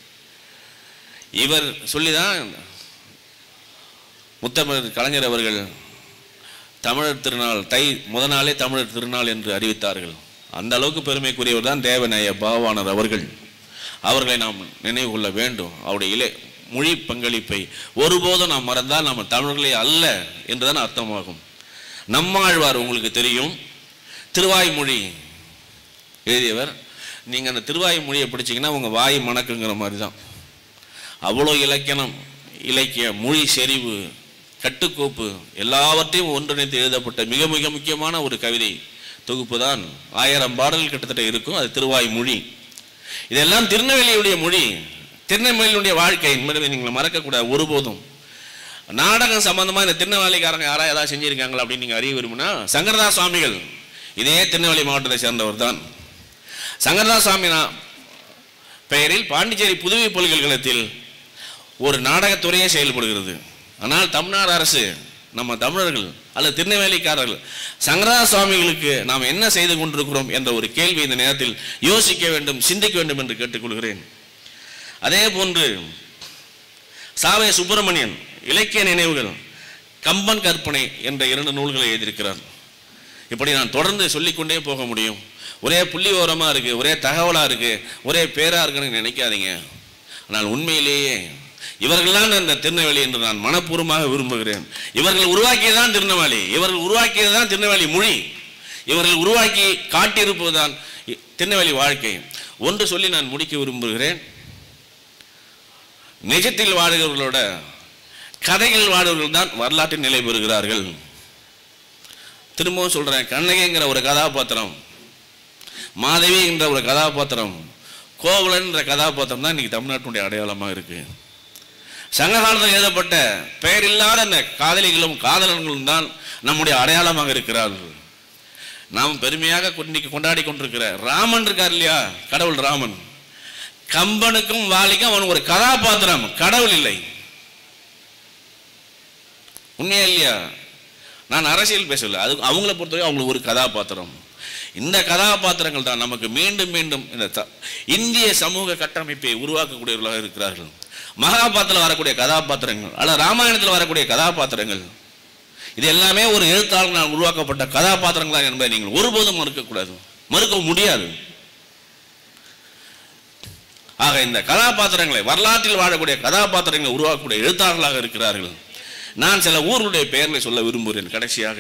இவர் சொல்லிதான் முத்தமிழர் கலைஞர் அவர்கள் தமிழர் திருநாள், தை முதல் நாளே தமிழர் திருநாள் என்று அறிவித்தார்கள். அந்த அளவுக்கு பெருமைக்குரியவர் தான் தேவநாய பாவாணர் அவர்கள். அவர்களை நாம் நினைவு கொள்ள வேண்டும். அவருடைய மொழி பங்களிப்பை ஒருபோதும் நாம் மறந்தால் நம்ம தமிழர்களே அல்ல என்றுதான் அர்த்தமாகும். நம்மாழ்வார் உங்களுக்கு தெரியும், திருவாய்மொழி எழுதியவர். நீங்கள் அந்த திருவாய்மொழியை படிச்சிங்கன்னா உங்கள் வாய் மணக்குங்கிற மாதிரி தான். அவ்வளோ இலக்கணம், இலக்கிய மொழி செறிவு, கட்டுக்கோப்பு எல்லாவற்றையும் ஒன்றிணைத்து எழுதப்பட்ட மிக மிக முக்கியமான ஒரு கவிதை தொகுப்பு தான் 1000 பாடல்கள் கிட்டத்தட்ட இருக்கும். அது திருவாய்மொழி. இதெல்லாம் திருநெல்வேலியுடைய மொழி, திருநெல்வேலியுடைய வாழ்க்கை என்பதை நீங்கள் மறக்கக்கூடாது ஒருபோதும். நாடகம் சம்பந்தமாக இந்த திருநெல்வேலிக்காரங்க யாராவது ஏதாவது செஞ்சுருக்காங்களா அப்படின்னு நீங்கள் அறிய விரும்பினா, சங்கரதாஸ் சுவாமிகள் இதே திருநெல்வேலி மாவட்டத்தை சேர்ந்தவர் தான். சங்கரதாஸ் சுவாமி பெயரில் பாண்டிச்சேரி புதுவை பல்கலைக்கழகத்தில் ஒரு நாடகத்துறையே செயல்படுகிறது. ஆனால் தமிழ்நாடு அரசு, நம்ம தமிழர்கள் அல்லது திருநெல்வேலிக்காரர்கள் சங்கரதாஸ் சுவாமிகளுக்கு நாம் என்ன செய்து கொண்டிருக்கிறோம் என்ற ஒரு கேள்வி இந்த நேரத்தில் யோசிக்க வேண்டும், சிந்திக்க வேண்டும் என்று கேட்டுக்கொள்கிறேன். அதே போன்று சாவே சுப்பிரமணியன் இலக்கிய நினைவுகள், கம்பன் கற்பனை என்ற 2 நூல்களை எழுதியிருக்கிறார். இப்படி நான் தொடர்ந்து சொல்லிக்கொண்டே போக முடியும். ஒரே புள்ளி விவரமாக இருக்குது, ஒரே தகவலாக இருக்குது, ஒரே பேராக இருக்குன்னு நினைக்காதீங்க. ஆனால் உண்மையிலேயே இவர்கள்தான் இந்த திருநெல்வேலி என்று நான் மனப்பூர்வமாக விரும்புகிறேன். இவர்கள் உருவாக்கியதான் திருநெல்வேலி, இவர்கள் உருவாக்கியதுதான் திருநெல்வேலி மொழி, இவர்கள் உருவாக்கி காட்டியிருப்பதுதான் திருநெல்வேலி வாழ்க்கை. ஒன்று சொல்லி நான் முடிக்க விரும்புகிறேன். நிஜத்தில் வாழுகிறவர்களோட கதைகள் வாழுவர்கள் தான் வரலாற்றில் நிலை பெறுகிறார்கள். திரும்பவும் சொல்றேன், கண்ணகிங்கிற ஒரு கதாபாத்திரம், மாதவி என்ற ஒரு கதாபாத்திரம், கோவலன் என்ற கதாபாத்திரம் தான் இன்னைக்கு தமிழ்நாட்டினுடைய அடையாளமாக இருக்கு. சங்க காலத்தில் எழுதப்பட்ட பெயரில்லாத அந்த காதலிகளும் காதலர்களும் தான் நம்முடைய அடையாளமாக இருக்கிறார்கள். நாம் பெருமையாக இன்னைக்கு கொண்டாடி கொண்டிருக்கிற ராமன் இருக்கார் இல்லையா, கடவுள் ராமன், கம்பனுக்கும் வாலிக்கும் அவன் ஒரு கதாபாத்திரம், கடவுள் இல்லை. உண்மையா இல்லையா? நான் அரசியல் பேசல, அது அவங்கள பொறுத்தவரை அவங்களுக்கு ஒரு கதாபாத்திரம். இந்த கதாபாத்திரங்கள் தான் நமக்கு மீண்டும் மீண்டும் இந்த இந்திய சமூக கட்டமைப்பை உருவாக்கக்கூடியவர்களாக இருக்கிறார்கள். மகாபாரதத்தில் வரக்கூடிய கதாபாத்திரங்கள் அல்லது ராமாயணத்தில் வரக்கூடிய கதாபாத்திரங்கள், இது எல்லாமே ஒரு எழுத்தாளர்களால் உருவாக்கப்பட்ட கதாபாத்திரங்கள் தான் என்பதை நீங்கள் ஒருபோதும் மறுக்கக்கூடாது, மறுக்க முடியாது. ஆக இந்த கதாபாத்திரங்களை, வரலாற்றில் வாழக்கூடிய கதாபாத்திரங்களை உருவாக்கக்கூடிய எழுத்தாளர்களாக இருக்கிறார்கள். நான் சில ஊர்களுடைய பெயர்களை சொல்ல விரும்புகிறேன். கடைசியாக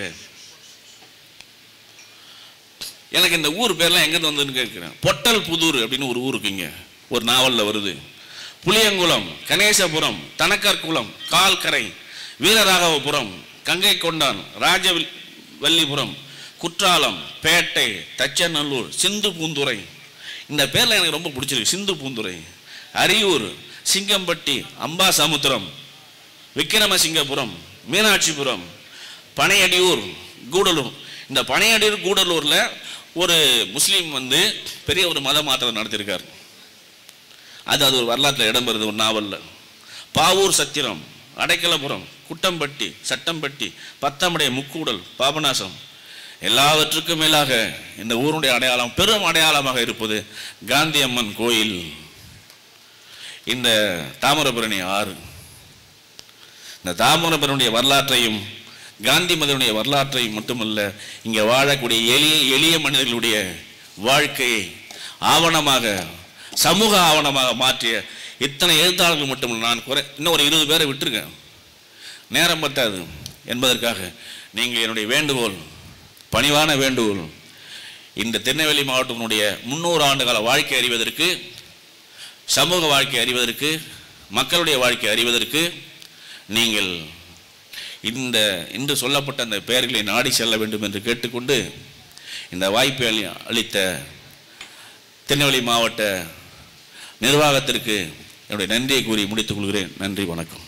எனக்கு இந்த ஊர் பேர்லாம் எங்கேருந்து வந்ததுன்னு கேட்கிறேன். பொட்டல் புதூர் அப்படின்னு ஒரு ஊர் இருக்குங்க, ஒரு நாவலில் வருது. புளியங்குளம், கணேசபுரம், தனக்கர்குளம், கால்கரை, வீரராகவபுரம், கங்கை கொண்டான், ராஜவல்லிபுரம், குற்றாலம், பேட்டை, தச்சநல்லூர், சிந்து பூந்துறை. இந்த பேரில் எனக்கு ரொம்ப பிடிச்சிருக்கு. சிந்து பூந்துறை, அரியூர், சிங்கம்பட்டி, அம்பாசமுத்திரம், விக்கிரமசிங்கபுரம், மீனாட்சிபுரம், பனையடியூர், கூடலூர். இந்த பனையடியூர் கூடலூரில் ஒரு முஸ்லீம் வந்து பெரிய ஒரு மத மாற்றம் நடத்தியிருக்கார். அது ஒரு வரலாற்றில் இடம்பெறுது ஒரு நாவலில். பாவூர் சத்திரம், அடைக்கலபுரம், குட்டம்பட்டி, சட்டம்பட்டி, பத்தமடைய, முக்கூடல், பாபநாசம் எல்லாவற்றுக்கும் மேலாக இந்த ஊருடைய அடையாளம், பெரும் அடையாளமாக இருப்பது காந்தி அம்மன் கோயில், இந்த தாமிரபரணி ஆறு. இந்த தாமிரபரணியுடைய வரலாற்றையும் காந்தி மதனுடைய வரலாற்றையும் மட்டுமல்ல, இங்கே வாழக்கூடிய எளிய மனிதர்களுடைய வாழ்க்கையை ஆவணமாக, சமூக ஆவணமாக மாற்றிய இத்தனை எழுத்தாளர்கள் மட்டுமல்ல, நான் இன்னும் ஒரு 20 பேரை விட்டுருக்கேன், நேரம் பத்தாது என்பதற்காக நீங்கள் என்னுடைய வேண்டுகோள், பணிவான வேண்டுகோள், இந்த திருநெல்வேலி மாவட்டத்தினுடைய 300 ஆண்டுகால வாழ்க்கை அறிவதற்கு, சமூக வாழ்க்கை அறிவதற்கு, மக்களுடைய வாழ்க்கை அறிவதற்கு நீங்கள் இன்று சொல்லப்பட்ட அந்த பெயர்களை நாடி செல்ல வேண்டும் என்று கேட்டுக்கொண்டு, இந்த வாய்ப்பை அளித்த திருநெல்வேலி மாவட்ட நிர்வாகத்திற்கு என்னுடைய நன்றியை கூறி முடித்துக் கொள்கிறேன். நன்றி, வணக்கம்.